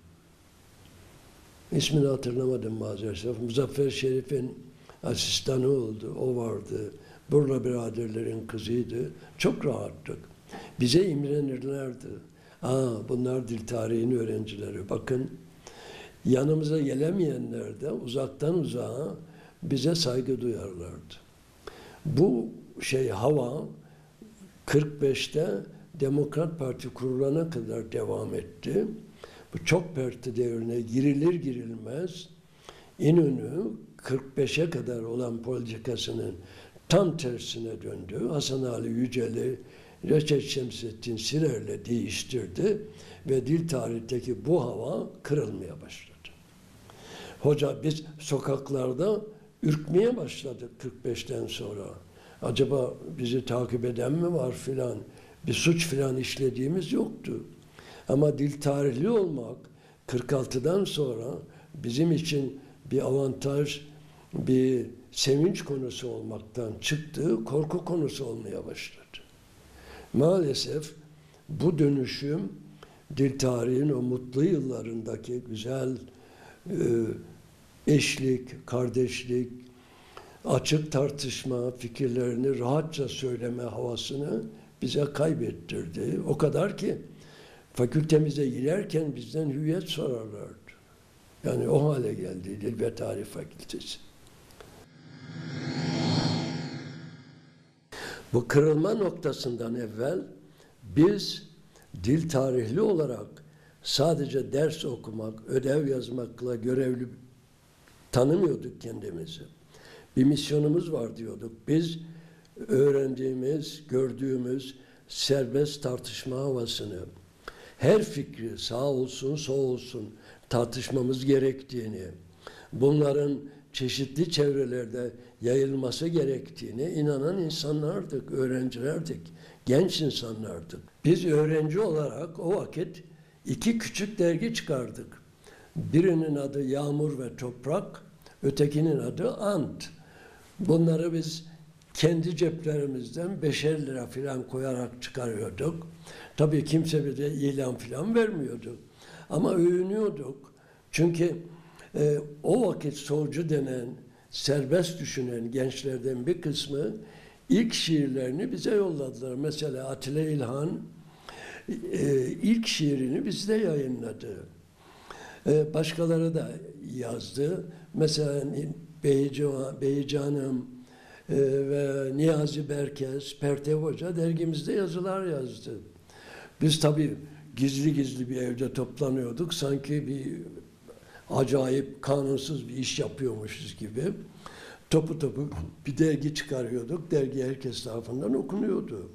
ismini hatırlamadım maalesef, Muzaffer Şerif'in asistanı oldu. O vardı. Burla biraderlerin kızıydı. Çok rahattık. Bize imrenirlerdi. Bunlar dil tarihinin öğrencileri. Bakın, yanımıza gelemeyenler de uzaktan uzağa bize saygı duyarlardı. Bu hava 45'te Demokrat Parti kurulana kadar devam etti. Bu çok parti devrine girilir girilmez İnönü 45'e kadar olan politikasının tam tersine döndü. Hasan Ali Yücel'i Reşet Şemsettin Sirer'le değiştirdi ve dil tarihteki bu hava kırılmaya başladı. Hoca biz sokaklarda ürkmeye başladık 45'ten sonra. Acaba bizi takip eden mi var filan? Bir suç filan işlediğimiz yoktu. Ama dil tarihli olmak 46'dan sonra bizim için bir avantaj, bir sevinç konusu olmaktan çıktı, korku konusu olmaya başladı. Maalesef bu dönüşüm dil tarihinin o mutlu yıllarındaki güzel eşlik, kardeşlik, açık tartışma, fikirlerini rahatça söyleme havasını bize kaybettirdi. O kadar ki fakültemize girerken bizden hüviyet sorarlardı. Yani o hale geldi Dil ve Tarih Fakültesi. Bu kırılma noktasından evvel biz dil tarihli olarak sadece ders okumak, ödev yazmakla görevli tanımıyorduk kendimizi. Bir misyonumuz var diyorduk. Biz öğrendiğimiz, gördüğümüz serbest tartışma havasını, her fikri sağ olsun, sol olsun tartışmamız gerektiğini, bunların çeşitli çevrelerde yayılması gerektiğine inanan insanlardık, öğrencilerdik, genç insanlardık. Biz öğrenci olarak o vakit 2 küçük dergi çıkardık. Birinin adı Yağmur ve Toprak, ötekinin adı Ant. Bunları biz kendi ceplerimizden 5'er lira falan koyarak çıkarıyorduk. Tabii kimse bize ilan falan vermiyordu. Ama övünüyorduk. Çünkü o vakit solcu denen, serbest düşünen gençlerden bir kısmı ilk şiirlerini bize yolladılar. Mesela Atilla İlhan ilk şiirini bizde yayınladı. Başkaları da yazdı. Mesela Beycanım ve Niyazi Berkes, Pertev Hoca dergimizde yazılar yazdı. Biz tabii gizli gizli bir evde toplanıyorduk. Sanki bir acayip kanunsuz bir iş yapıyormuşuz gibi. Topu topu bir dergi çıkarıyorduk. Dergi herkes tarafından okunuyordu.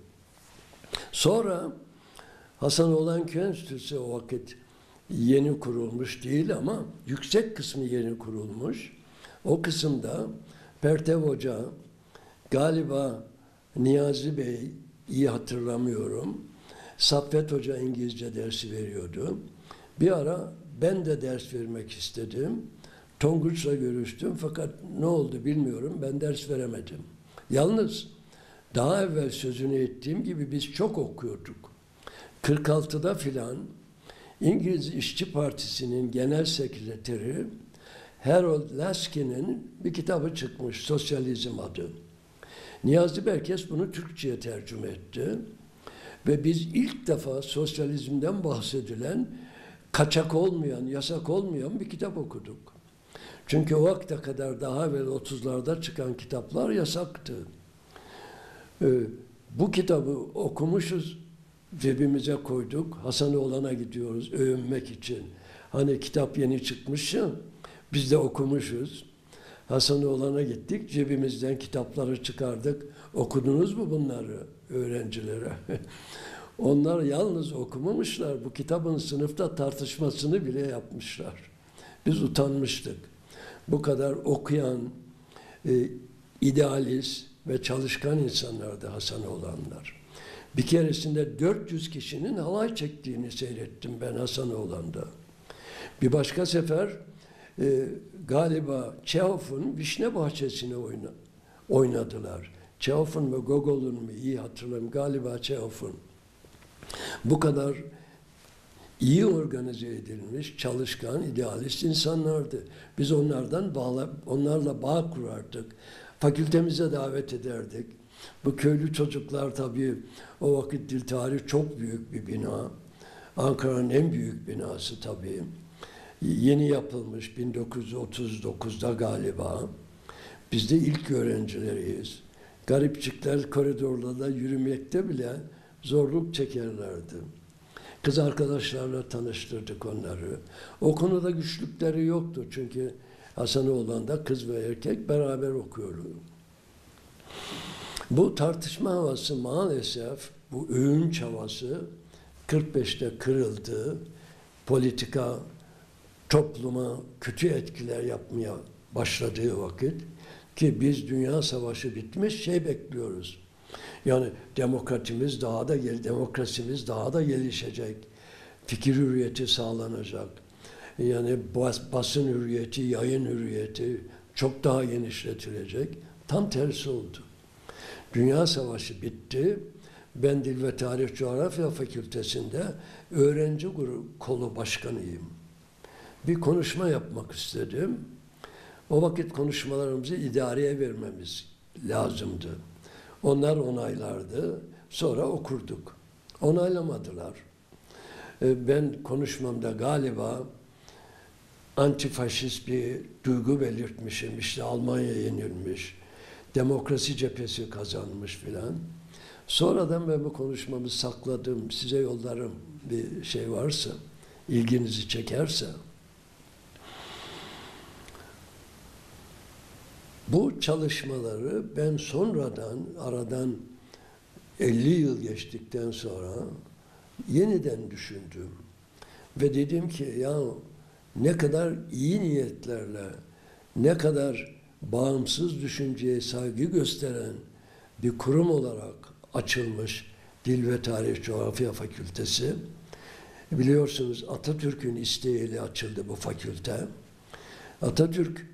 Sonra Hasanoğlan Köy Enstitüsü o vakit yeni kurulmuş değil ama yüksek kısmı yeni kurulmuş. O kısımda Pertev Hoca, galiba Niyazi Bey, iyi hatırlamıyorum, Saffet Hoca İngilizce dersi veriyordu. Bir ara ben de ders vermek istedim. Tonguç'la görüştüm fakat ne oldu bilmiyorum, ben ders veremedim. Yalnız daha evvel sözünü ettiğim gibi biz çok okuyorduk. 46'da filan İngiliz İşçi Partisi'nin genel sekreteri Harold Laskin'in bir kitabı çıkmış, Sosyalizm adı. Niyazi Berkes bunu Türkçe'ye tercüme etti. Ve biz ilk defa sosyalizmden bahsedilen, kaçak olmayan, yasak olmayan bir kitap okuduk. Çünkü o vakte kadar daha evvel 30'larda çıkan kitaplar yasaktı. Bu kitabı okumuşuz, cebimize koyduk. Hasanoğlan'a gidiyoruz övünmek için. Hani kitap yeni çıkmış ya, biz de okumuşuz. Hasanoğlan'a gittik, cebimizden kitapları çıkardık. Okudunuz mu bunları öğrencilere? Onlar yalnız okumamışlar, bu kitabın sınıfta tartışmasını bile yapmışlar. Biz utanmıştık. Bu kadar okuyan, idealist ve çalışkan insanlardı Hasanoğlanlar. Bir keresinde 400 kişinin halay çektiğini seyrettim ben Hasanoğlan'da. Bir başka sefer galiba Çehov'un Vişne Bahçesi'ni oynadılar. Çehov'un mu Gogol'un mu iyi hatırlamıyorum. Galiba Çehov'un. Bu kadar iyi organize edilmiş, çalışkan, idealist insanlardı. Biz onlarla bağ kurardık. Fakültemize davet ederdik. Bu köylü çocuklar tabii o vakit Dil Tarih çok büyük bir bina. Ankara'nın en büyük binası tabii. Yeni yapılmış 1939'da galiba. Biz de ilk öğrencileriyiz. Garipçikler koridorlarda yürümekte bile zorluk çekerlerdi. Kız arkadaşlarla tanıştırdık onları. O konuda güçlükleri yoktu çünkü Hasanoğlan'da kız ve erkek beraber okuyordu. Bu tartışma havası maalesef, bu övünç havası 45'te kırıldı. Politika topluma kötü etkiler yapmaya başladığı vakit ki biz Dünya Savaşı bitmiş bekliyoruz. Yani demokrasimiz daha da gelişecek. Fikir hürriyeti sağlanacak. Yani basın hürriyeti, yayın hürriyeti çok daha genişletilecek. Tam tersi oldu. Dünya Savaşı bitti. Ben Dil ve Tarih Coğrafya Fakültesi'nde öğrenci kolu başkanıyım. Bir konuşma yapmak istedim. O vakit konuşmalarımızı idareye vermemiz lazımdı. Onlar onaylardı. Sonra okurduk. Onaylamadılar. Ben konuşmamda galiba antifaşist bir duygu belirtmişim. İşte Almanya yenilmiş. Demokrasi cephesi kazanmış filan. Sonradan ben bu konuşmamı sakladım. Size yollarım bir şey varsa, ilginizi çekerse. Bu çalışmaları ben sonradan, aradan 50 yıl geçtikten sonra yeniden düşündüm. Ve dedim ki ya ne kadar iyi niyetlerle, ne kadar bağımsız düşünceye saygı gösteren bir kurum olarak açılmış Dil ve Tarih Coğrafya Fakültesi. Biliyorsunuz Atatürk'ün isteğiyle açıldı bu fakülte. Atatürk,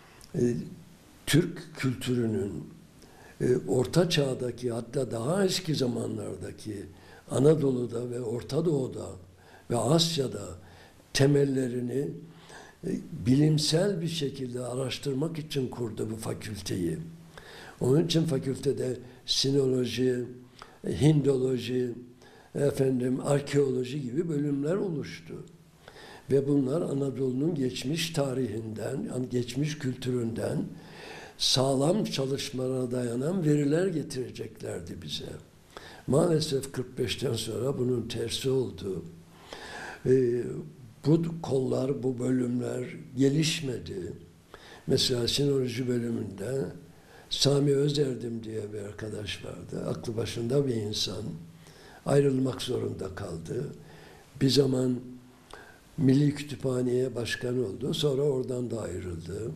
Türk kültürünün Orta Çağ'daki hatta daha eski zamanlardaki Anadolu'da ve Orta Doğu'da ve Asya'da temellerini bilimsel bir şekilde araştırmak için kurdu bu fakülteyi. Onun için fakültede sinoloji, Hindoloji, arkeoloji gibi bölümler oluştu. Ve bunlar Anadolu'nun geçmiş tarihinden, geçmiş kültüründen sağlam çalışmalara dayanan veriler getireceklerdi bize. Maalesef 45'ten sonra bunun tersi oldu. Bu kollar, bu bölümler gelişmedi. Mesela sinoloji bölümünde Sami Özerdim diye bir arkadaş vardı. Aklı başında bir insan. Ayrılmak zorunda kaldı. Bir zaman Milli Kütüphane'ye başkan oldu. Sonra oradan da ayrıldı.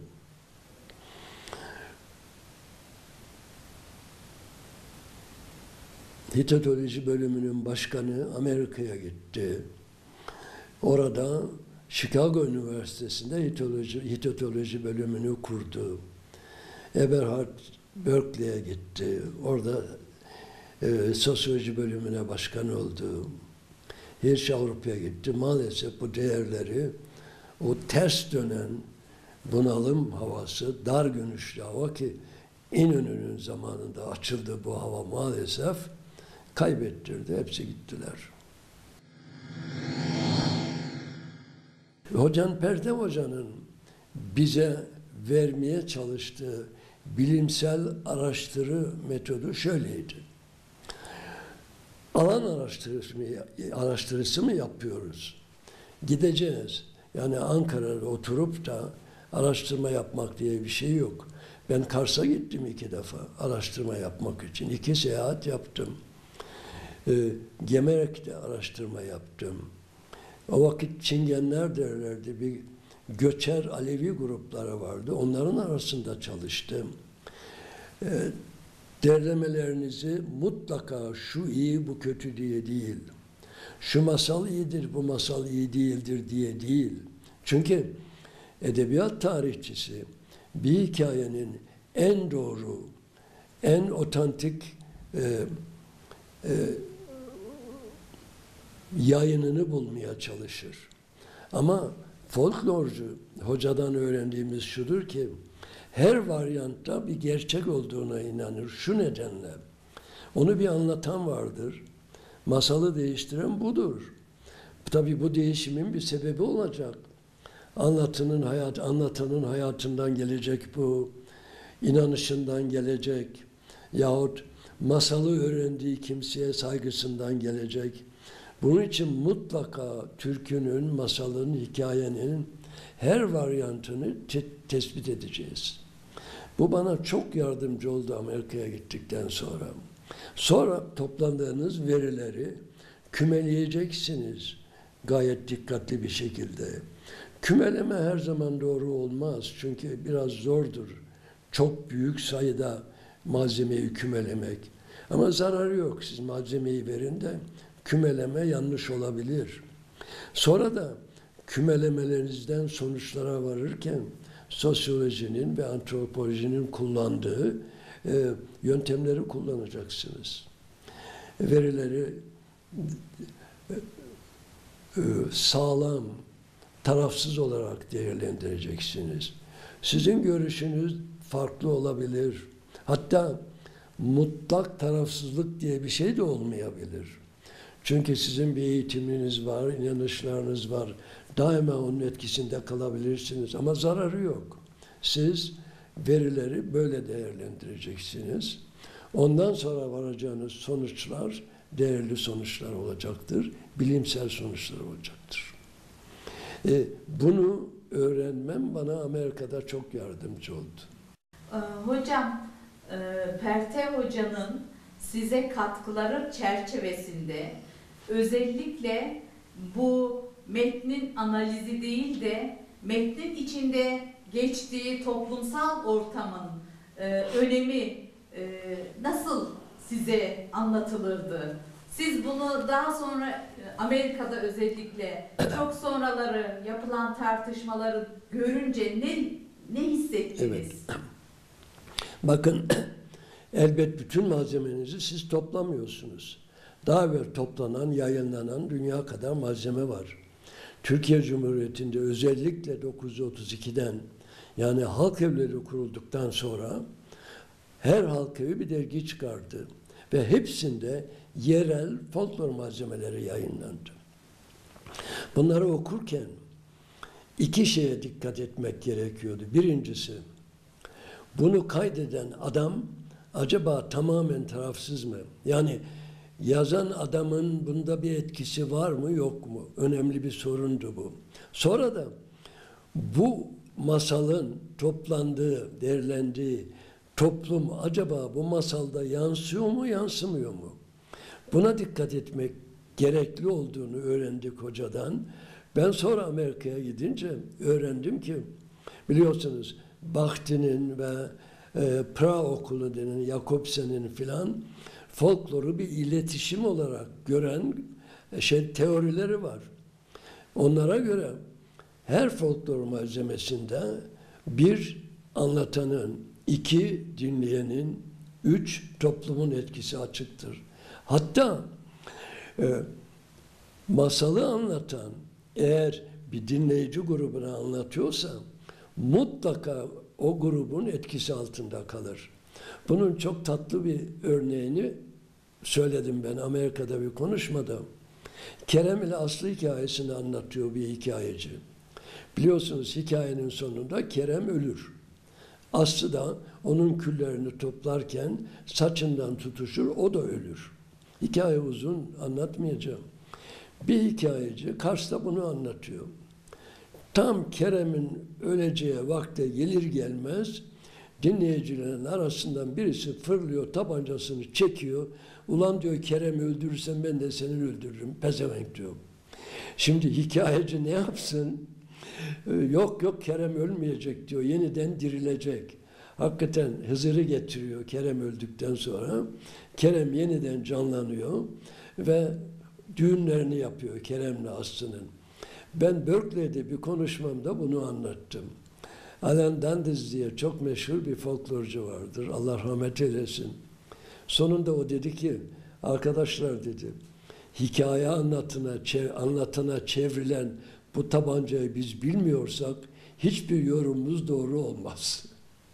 Hittitoloji bölümünün başkanı Amerika'ya gitti. Orada Chicago Üniversitesi'nde Hittitoloji bölümünü kurdu. Eberhard Berkeley'e gitti. Orada sosyoloji bölümüne başkan oldu. Hirsch Avrupa'ya gitti. Maalesef bu değerleri, o ters dönen bunalım havası, dar görüşlü hava ki İnönü'nün zamanında açıldı bu hava maalesef kaybettirdi. Hepsi gittiler. Hocam Pertev Hoca'nın bize vermeye çalıştığı bilimsel araştırı şöyleydi. Alan araştırısı mı yapıyoruz? Gideceğiz. Yani Ankara'da oturup da araştırma yapmak diye bir şey yok. Ben Kars'a gittim 2 defa araştırma yapmak için. 2 seyahat yaptım. Gemerek'te araştırma yaptım. O vakit Çingenler derlerdi. Bir göçer Alevi grupları vardı. Onların arasında çalıştım. Derlemelerinizi mutlaka şu iyi bu kötü diye değil, şu masal iyidir bu masal iyi değildir diye değil. Çünkü edebiyat tarihçisi bir hikayenin en doğru, en otantik yayınını bulmaya çalışır. Ama folklorcu hocadan öğrendiğimiz şudur ki her varyantta bir gerçek olduğuna inanır. Şu nedenle onu bir anlatan vardır. Masalı değiştiren budur. Tabii bu değişimin bir sebebi olacak. Anlatanın hayatından gelecek bu, inanışından gelecek yahut masalı öğrendiği kimseye saygısından gelecek. Bunun için mutlaka türkünün, masalın, hikayenin her varyantını tespit edeceğiz. Bu bana çok yardımcı oldu Amerika'ya gittikten sonra. Sonra topladığınız verileri kümeleyeceksiniz gayet dikkatli bir şekilde. Kümeleme her zaman doğru olmaz çünkü biraz zordur. Çok büyük sayıda malzemeyi kümelemek. Ama zararı yok. Siz malzemeyi verin de kümeleme yanlış olabilir. Sonra da kümelemelerinizden sonuçlara varırken sosyolojinin ve antropolojinin kullandığı yöntemleri kullanacaksınız. Verileri sağlam, tarafsız olarak değerlendireceksiniz. Sizin görüşünüz farklı olabilir. Hatta mutlak tarafsızlık diye bir şey de olmayabilir. Çünkü sizin bir eğitiminiz var, inanışlarınız var. Daima onun etkisinde kalabilirsiniz ama zararı yok. Siz verileri böyle değerlendireceksiniz. Ondan sonra varacağınız sonuçlar değerli sonuçlar olacaktır. Bilimsel sonuçlar olacaktır. Bunu öğrenmem bana Amerika'da çok yardımcı oldu. Hocam, Pertev Hoca'nın size katkıları çerçevesinde özellikle bu metnin analizi değil de metnin içinde geçtiği toplumsal ortamın önemi nasıl size anlatılırdı? Siz bunu daha sonra Amerika'da özellikle çok sonraları yapılan tartışmaları görünce ne hissettiniz? Evet. Bakın elbet bütün malzemenizi siz toplamıyorsunuz. Daha evvel toplanan, yayınlanan dünya kadar malzeme var. Türkiye Cumhuriyeti'nde özellikle 932'den yani halk evleri kurulduktan sonra her halk evi bir dergi çıkardı. Ve hepsinde yerel folklor malzemeleri yayınlandı. Bunları okurken iki şeye dikkat etmek gerekiyordu. Birincisi, bunu kaydeden adam acaba tamamen tarafsız mı? Yani yazan adamın bunda bir etkisi var mı yok mu? Önemli bir sorundu bu. Sonra da bu masalın toplandığı, derlendiği toplum acaba bu masalda yansıyor mu, yansımıyor mu? Buna dikkat etmek gerekli olduğunu öğrendik hocadan. Ben sonra Amerika'ya gidince öğrendim ki biliyorsunuz Bachtin'in ve Prag okulu denen Jakobsen'in filan folkloru bir iletişim olarak gören teorileri var. Onlara göre her folklor malzemesinde bir anlatanın, iki dinleyenin, üç toplumun etkisi açıktır. Hatta masalı anlatan eğer bir dinleyici grubuna anlatıyorsa mutlaka o grubun etkisi altında kalır. Bunun çok tatlı bir örneğini söyledim ben Amerika'da bir konuşmada. Kerem ile Aslı hikayesini anlatıyor bir hikayeci. Biliyorsunuz hikayenin sonunda Kerem ölür. Aslı da onun küllerini toplarken saçından tutuşur, o da ölür. Hikaye uzun, anlatmayacağım. Bir hikayeci Kars'ta bunu anlatıyor. Tam Kerem'in öleceği vakte gelir gelmez dinleyicilerin arasından birisi fırlıyor, tabancasını çekiyor. Ulan diyor Kerem'i öldürürsen ben de seni öldürürüm. Pezevenk diyor. Şimdi hikayeci ne yapsın? Yok Kerem ölmeyecek diyor. Yeniden dirilecek. hakikaten Hızır'ı getiriyor Kerem öldükten sonra. Kerem yeniden canlanıyor ve düğünlerini yapıyor Kerem'le Aslı'nın. Ben Berkeley'de bir konuşmamda bunu anlattım. Alan Dundes diye çok meşhur bir folklorcu vardır. Allah rahmet eylesin. Sonunda o dedi ki, arkadaşlar dedi, hikaye anlatana çevrilen bu tabancayı biz bilmiyorsak hiçbir yorumumuz doğru olmaz.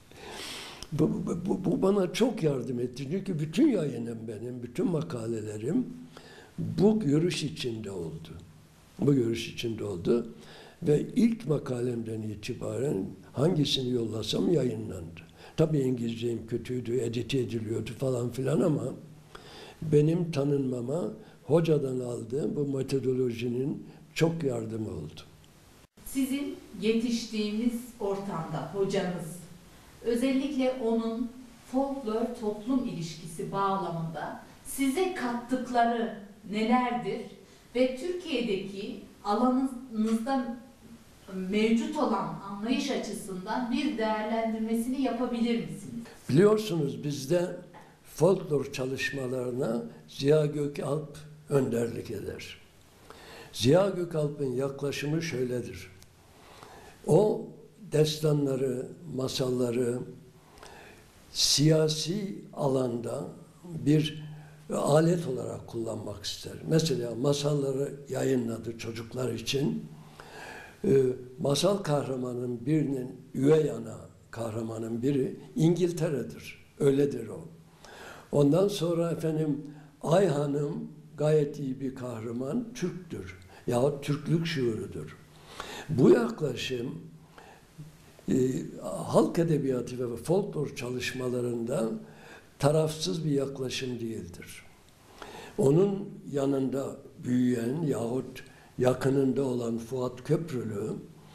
Bu bana çok yardım etti. Çünkü bütün yayınım benim, bütün makalelerim bu görüş içinde oldu. Bu görüş içinde oldu. Ve ilk makalemden itibaren hangisini yollasam yayınlandı. Tabii İngilizcem kötüydü, edite ediliyordu falan filan ama benim tanınmama hocadan aldığım bu metodolojinin çok yardımı oldu. Sizin yetiştiğiniz ortamda hocanız, özellikle onun folklor toplum ilişkisi bağlamında size kattıkları nelerdir ve Türkiye'deki alanınızda mevcut olan anlayış açısından bir değerlendirmesini yapabilir misiniz? Biliyorsunuz bizde folklor çalışmalarına Ziya Gökalp önderlik eder. Ziya Gökalp'in yaklaşımı şöyledir. O destanları, masalları siyasi alanda bir alet olarak kullanmak ister. Mesela masalları yayınladı çocuklar için. Masal kahramanın birinin, üvey ana kahramanın biri İngiltere'dir. Öyledir o. Ondan sonra efendim Ayhan'ım gayet iyi bir kahraman, Türktür. Yahut Türklük şuurudur. Bu yaklaşım halk edebiyatı ve folklor çalışmalarında tarafsız bir yaklaşım değildir. Onun yanında büyüyen yahut yakınında olan Fuat Köprülü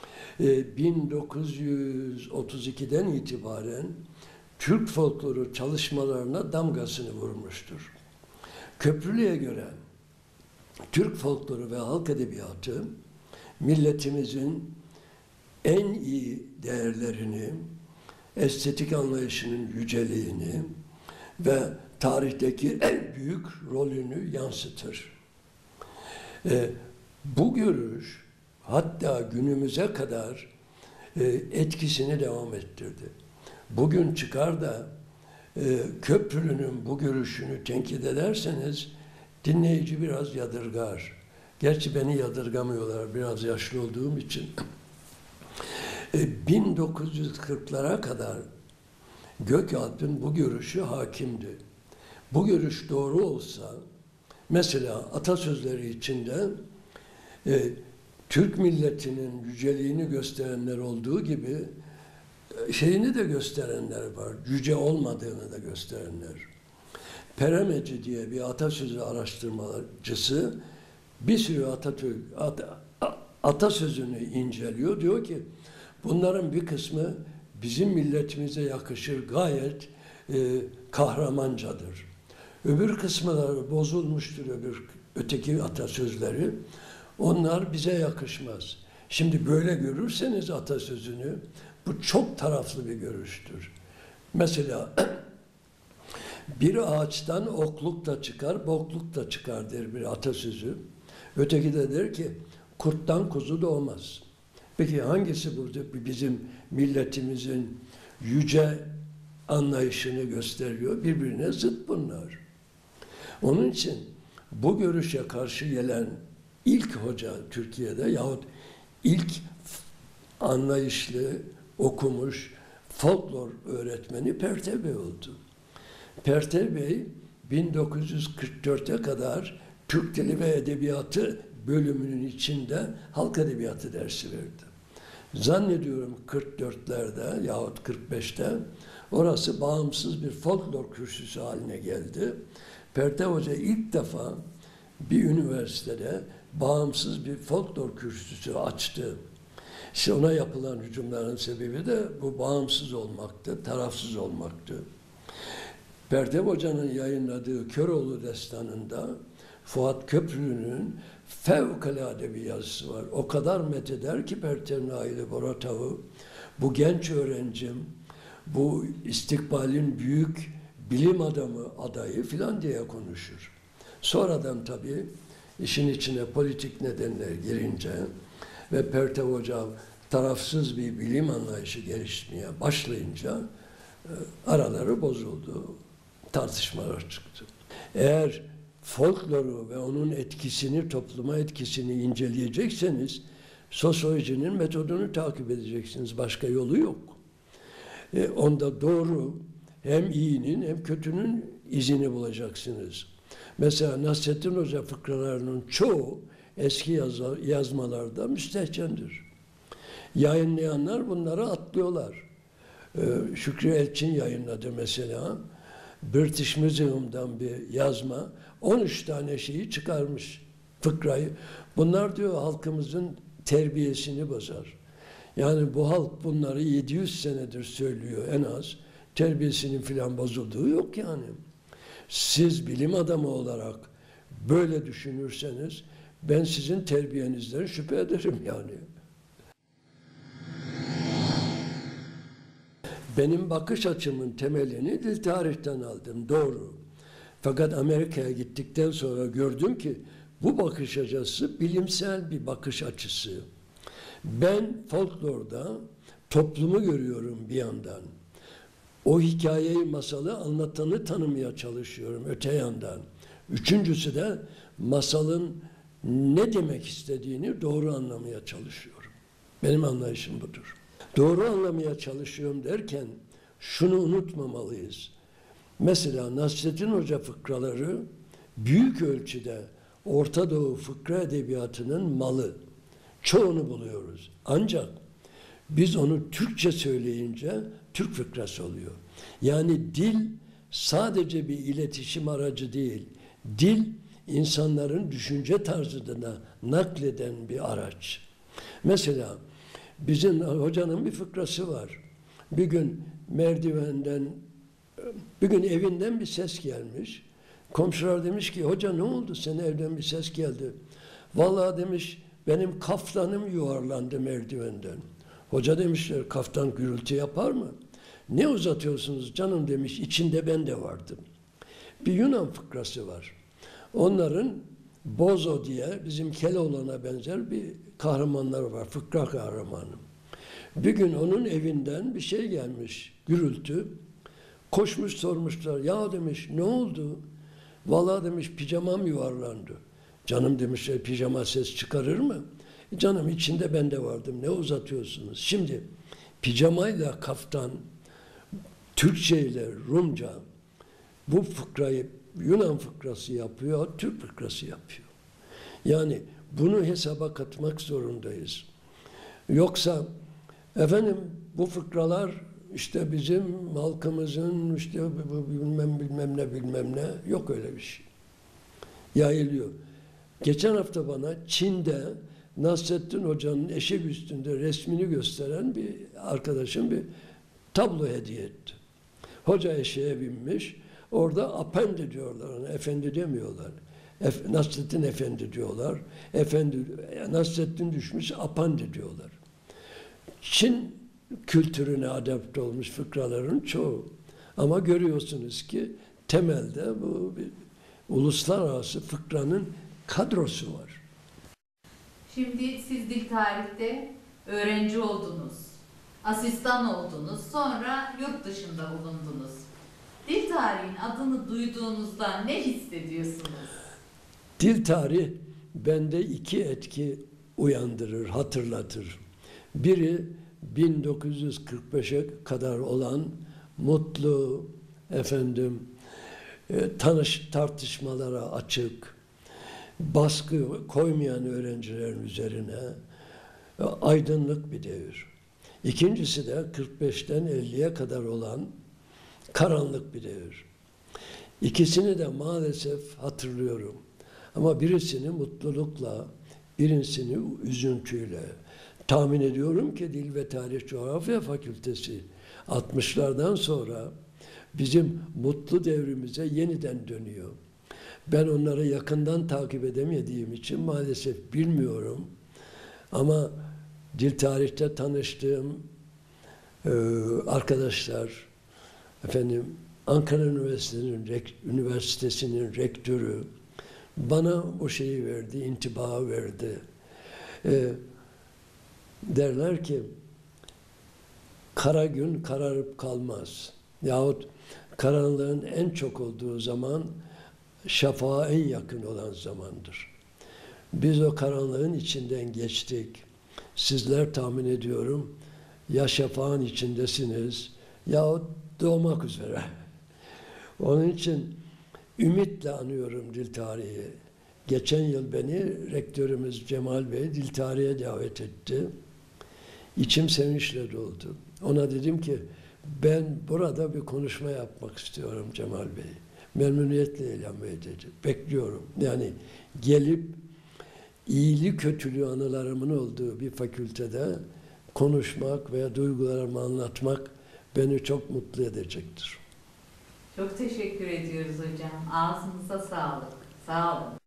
1932'den itibaren Türk folkloru çalışmalarına damgasını vurmuştur. Köprülü'ye göre Türk folkloru ve halk edebiyatı milletimizin en iyi değerlerini, estetik anlayışının yüceliğini ve tarihteki en büyük rolünü yansıtır. Bu görüş hatta günümüze kadar etkisini devam ettirdi. Bugün çıkar da Köprülü'nün bu görüşünü tenkit ederseniz dinleyici biraz yadırgar. Gerçi beni yadırgamıyorlar biraz yaşlı olduğum için. 1940'lara kadar Gökalp'in bu görüşü hakimdi. Bu görüş doğru olsa, mesela atasözleri içinde Türk milletinin yüceliğini gösterenler olduğu gibi şeyini de gösterenler var, yüce olmadığını da gösterenler. Peremeci diye bir atasözü araştırmacısı bir sürü atasözünü inceliyor. Diyor ki bunların bir kısmı bizim milletimize yakışır, gayet kahramancadır. Öbür kısımları bozulmuştur, öteki atasözleri. Onlar bize yakışmaz. Şimdi böyle görürseniz atasözünü, bu çok taraflı bir görüştür. Mesela bir ağaçtan okluk da çıkar, bokluk da çıkar der bir atasözü. Öteki de der ki kurttan kuzu doğmaz. Peki hangisi burada bizim milletimizin yüce anlayışını gösteriyor? Birbirine zıt bunlar. Onun için bu görüşe karşı gelen ilk hoca Türkiye'de yahut ilk anlayışlı, okumuş folklor öğretmeni Pertev Bey oldu. Pertev Bey 1944'e kadar Türk Dili ve Edebiyatı bölümünün içinde halk edebiyatı dersi verdi. Zannediyorum 44'lerde yahut 45'te orası bağımsız bir folklor kürsüsü haline geldi. Pertev Hoca ilk defa bir üniversitede bağımsız bir folklor kürsüsü açtı. İşte ona yapılan hücumların sebebi de bu bağımsız olmaktı, tarafsız olmaktı. Pertev Hoca'nın yayınladığı Köroğlu Destanı'nda Fuat Köprülü'nün fevkalade bir yazısı var. O kadar metheder ki Pertev Naili Boratav'ı, bu genç öğrencim bu istikbalin büyük bilim adamı adayı filan diye konuşur. Sonradan tabii işin içine politik nedenler girince ve Pertev Hoca tarafsız bir bilim anlayışı geliştirmeye başlayınca araları bozuldu, tartışmalar çıktı. Eğer folkloru ve onun etkisini, topluma etkisini inceleyecekseniz sosyolojinin metodunu takip edeceksiniz. Başka yolu yok. Onda doğru hem iyinin hem kötünün izini bulacaksınız. Mesela Nasrettin Hoca fıkralarının çoğu eski yazmalarda müstehcendir. Yayınlayanlar bunları atlıyorlar. Şükrü Elçin yayınladı mesela. British Museum'dan bir yazma. 13 tane şeyi çıkarmış. Fıkrayı. Bunlar diyor halkımızın terbiyesini bozar. Yani bu halk bunları 700 senedir söylüyor en az. Terbiyesinin filan bozulduğu yok yani. Siz bilim adamı olarak böyle düşünürseniz ben sizin terbiyenizden şüphe ederim yani. Benim bakış açımın temelini dil tarihten aldım, doğru. Fakat Amerika'ya gittikten sonra gördüm ki bu bakış açısı bilimsel bir bakış açısı. Ben folklorda toplumu görüyorum bir yandan. O hikayeyi, masalı anlatanı tanımaya çalışıyorum öte yandan. Üçüncüsü de masalın ne demek istediğini doğru anlamaya çalışıyorum. Benim anlayışım budur. Doğru anlamaya çalışıyorum derken şunu unutmamalıyız. Mesela Nasrettin Hoca fıkraları büyük ölçüde Orta Doğu fıkra edebiyatının malı. Çoğunu buluyoruz. Ancak biz onu Türkçe söyleyince Türk fıkrası oluyor. Yani dil sadece bir iletişim aracı değil. Dil insanların düşünce tarzını nakleden bir araç. Mesela bizim hocanın bir fıkrası var. Bir gün evinden bir ses gelmiş. Komşular demiş ki hoca ne oldu? Senin evden bir ses geldi. Vallahi demiş benim kaftanım yuvarlandı merdivenden. Hoca demişler kaftan gürültü yapar mı? Ne uzatıyorsunuz canım demiş içinde ben de vardım. Bir Yunan fıkrası var. Onların Bozo diye bizim Keloğlan'a benzer bir kahramanları var. Fıkra kahramanı. Bir gün onun evinden bir şey gelmiş. Gürültü. Koşmuş sormuşlar. Ya demiş ne oldu? Vallahi demiş pijamam yuvarlandı. Canım demişler pijama ses çıkarır mı? Canım içinde ben de vardım. Ne uzatıyorsunuz? Şimdi pijamayla kaftan Türkçe ile Rumca bu fıkrayı Yunan fıkrası yapıyor, Türk fıkrası yapıyor. Yani bunu hesaba katmak zorundayız. Yoksa efendim bu fıkralar işte bizim halkımızın işte bilmem ne yok öyle bir şey. Yayılıyor. Geçen hafta bana Çin'de Nasrettin Hoca'nın eşek üstünde resmini gösteren bir arkadaşım bir tablo hediye etti. Hoca eşeğe binmiş. Orada efendi diyorlar ona. Efendi demiyorlar. Nasrettin Efendi diyorlar. Efendi, Nasrettin düşmüş, apandi diyorlar. Çin kültürüne adapte olmuş fıkraların çoğu. Ama görüyorsunuz ki temelde bu bir uluslararası fıkranın kadrosu var. Şimdi siz dil tarihte öğrenci oldunuz, asistan oldunuz, sonra yurt dışında bulundunuz. Dil tarihin adını duyduğunuzda ne hissediyorsunuz? Dil tarih bende iki etki uyandırır, hatırlatır. Biri 1945'e kadar olan mutlu, tartışmalara açık, baskı koymayan öğrencilerin üzerine aydınlık bir devir. İkincisi de 45'ten 50'ye kadar olan karanlık bir devir. İkisini de maalesef hatırlıyorum. Ama birisini mutlulukla, birisini üzüntüyle. Tahmin ediyorum ki Dil ve Tarih Coğrafya Fakültesi 60'lardan sonra bizim mutlu devrimize yeniden dönüyor. Ben onları yakından takip edemediğim için maalesef bilmiyorum. Ama dil tarihte tanıştığım arkadaşlar, efendim Ankara Üniversitesi'nin rektörü bana o şeyi verdi, intibağı verdi. Derler ki, kara gün kararıp kalmaz. Yahut karanlığın en çok olduğu zaman şafağa en yakın olan zamandır. Biz o karanlığın içinden geçtik. Sizler tahmin ediyorum ya şafağın içindesiniz yahut doğmak üzere. Onun için ümitle anıyorum dil tarihi. Geçen yıl beni rektörümüz Cemal Bey dil tarihe davet etti. İçim sevinçle doldu. Ona dedim ki ben burada bir konuşma yapmak istiyorum Cemal Bey. Memnuniyetle İlhan Bey dedi. Bekliyorum. Yani gelip iyili kötülü anılarımın olduğu bir fakültede konuşmak veya duygularımı anlatmak beni çok mutlu edecektir. Çok teşekkür ediyoruz hocam. Ağzınıza sağlık. Sağ olun.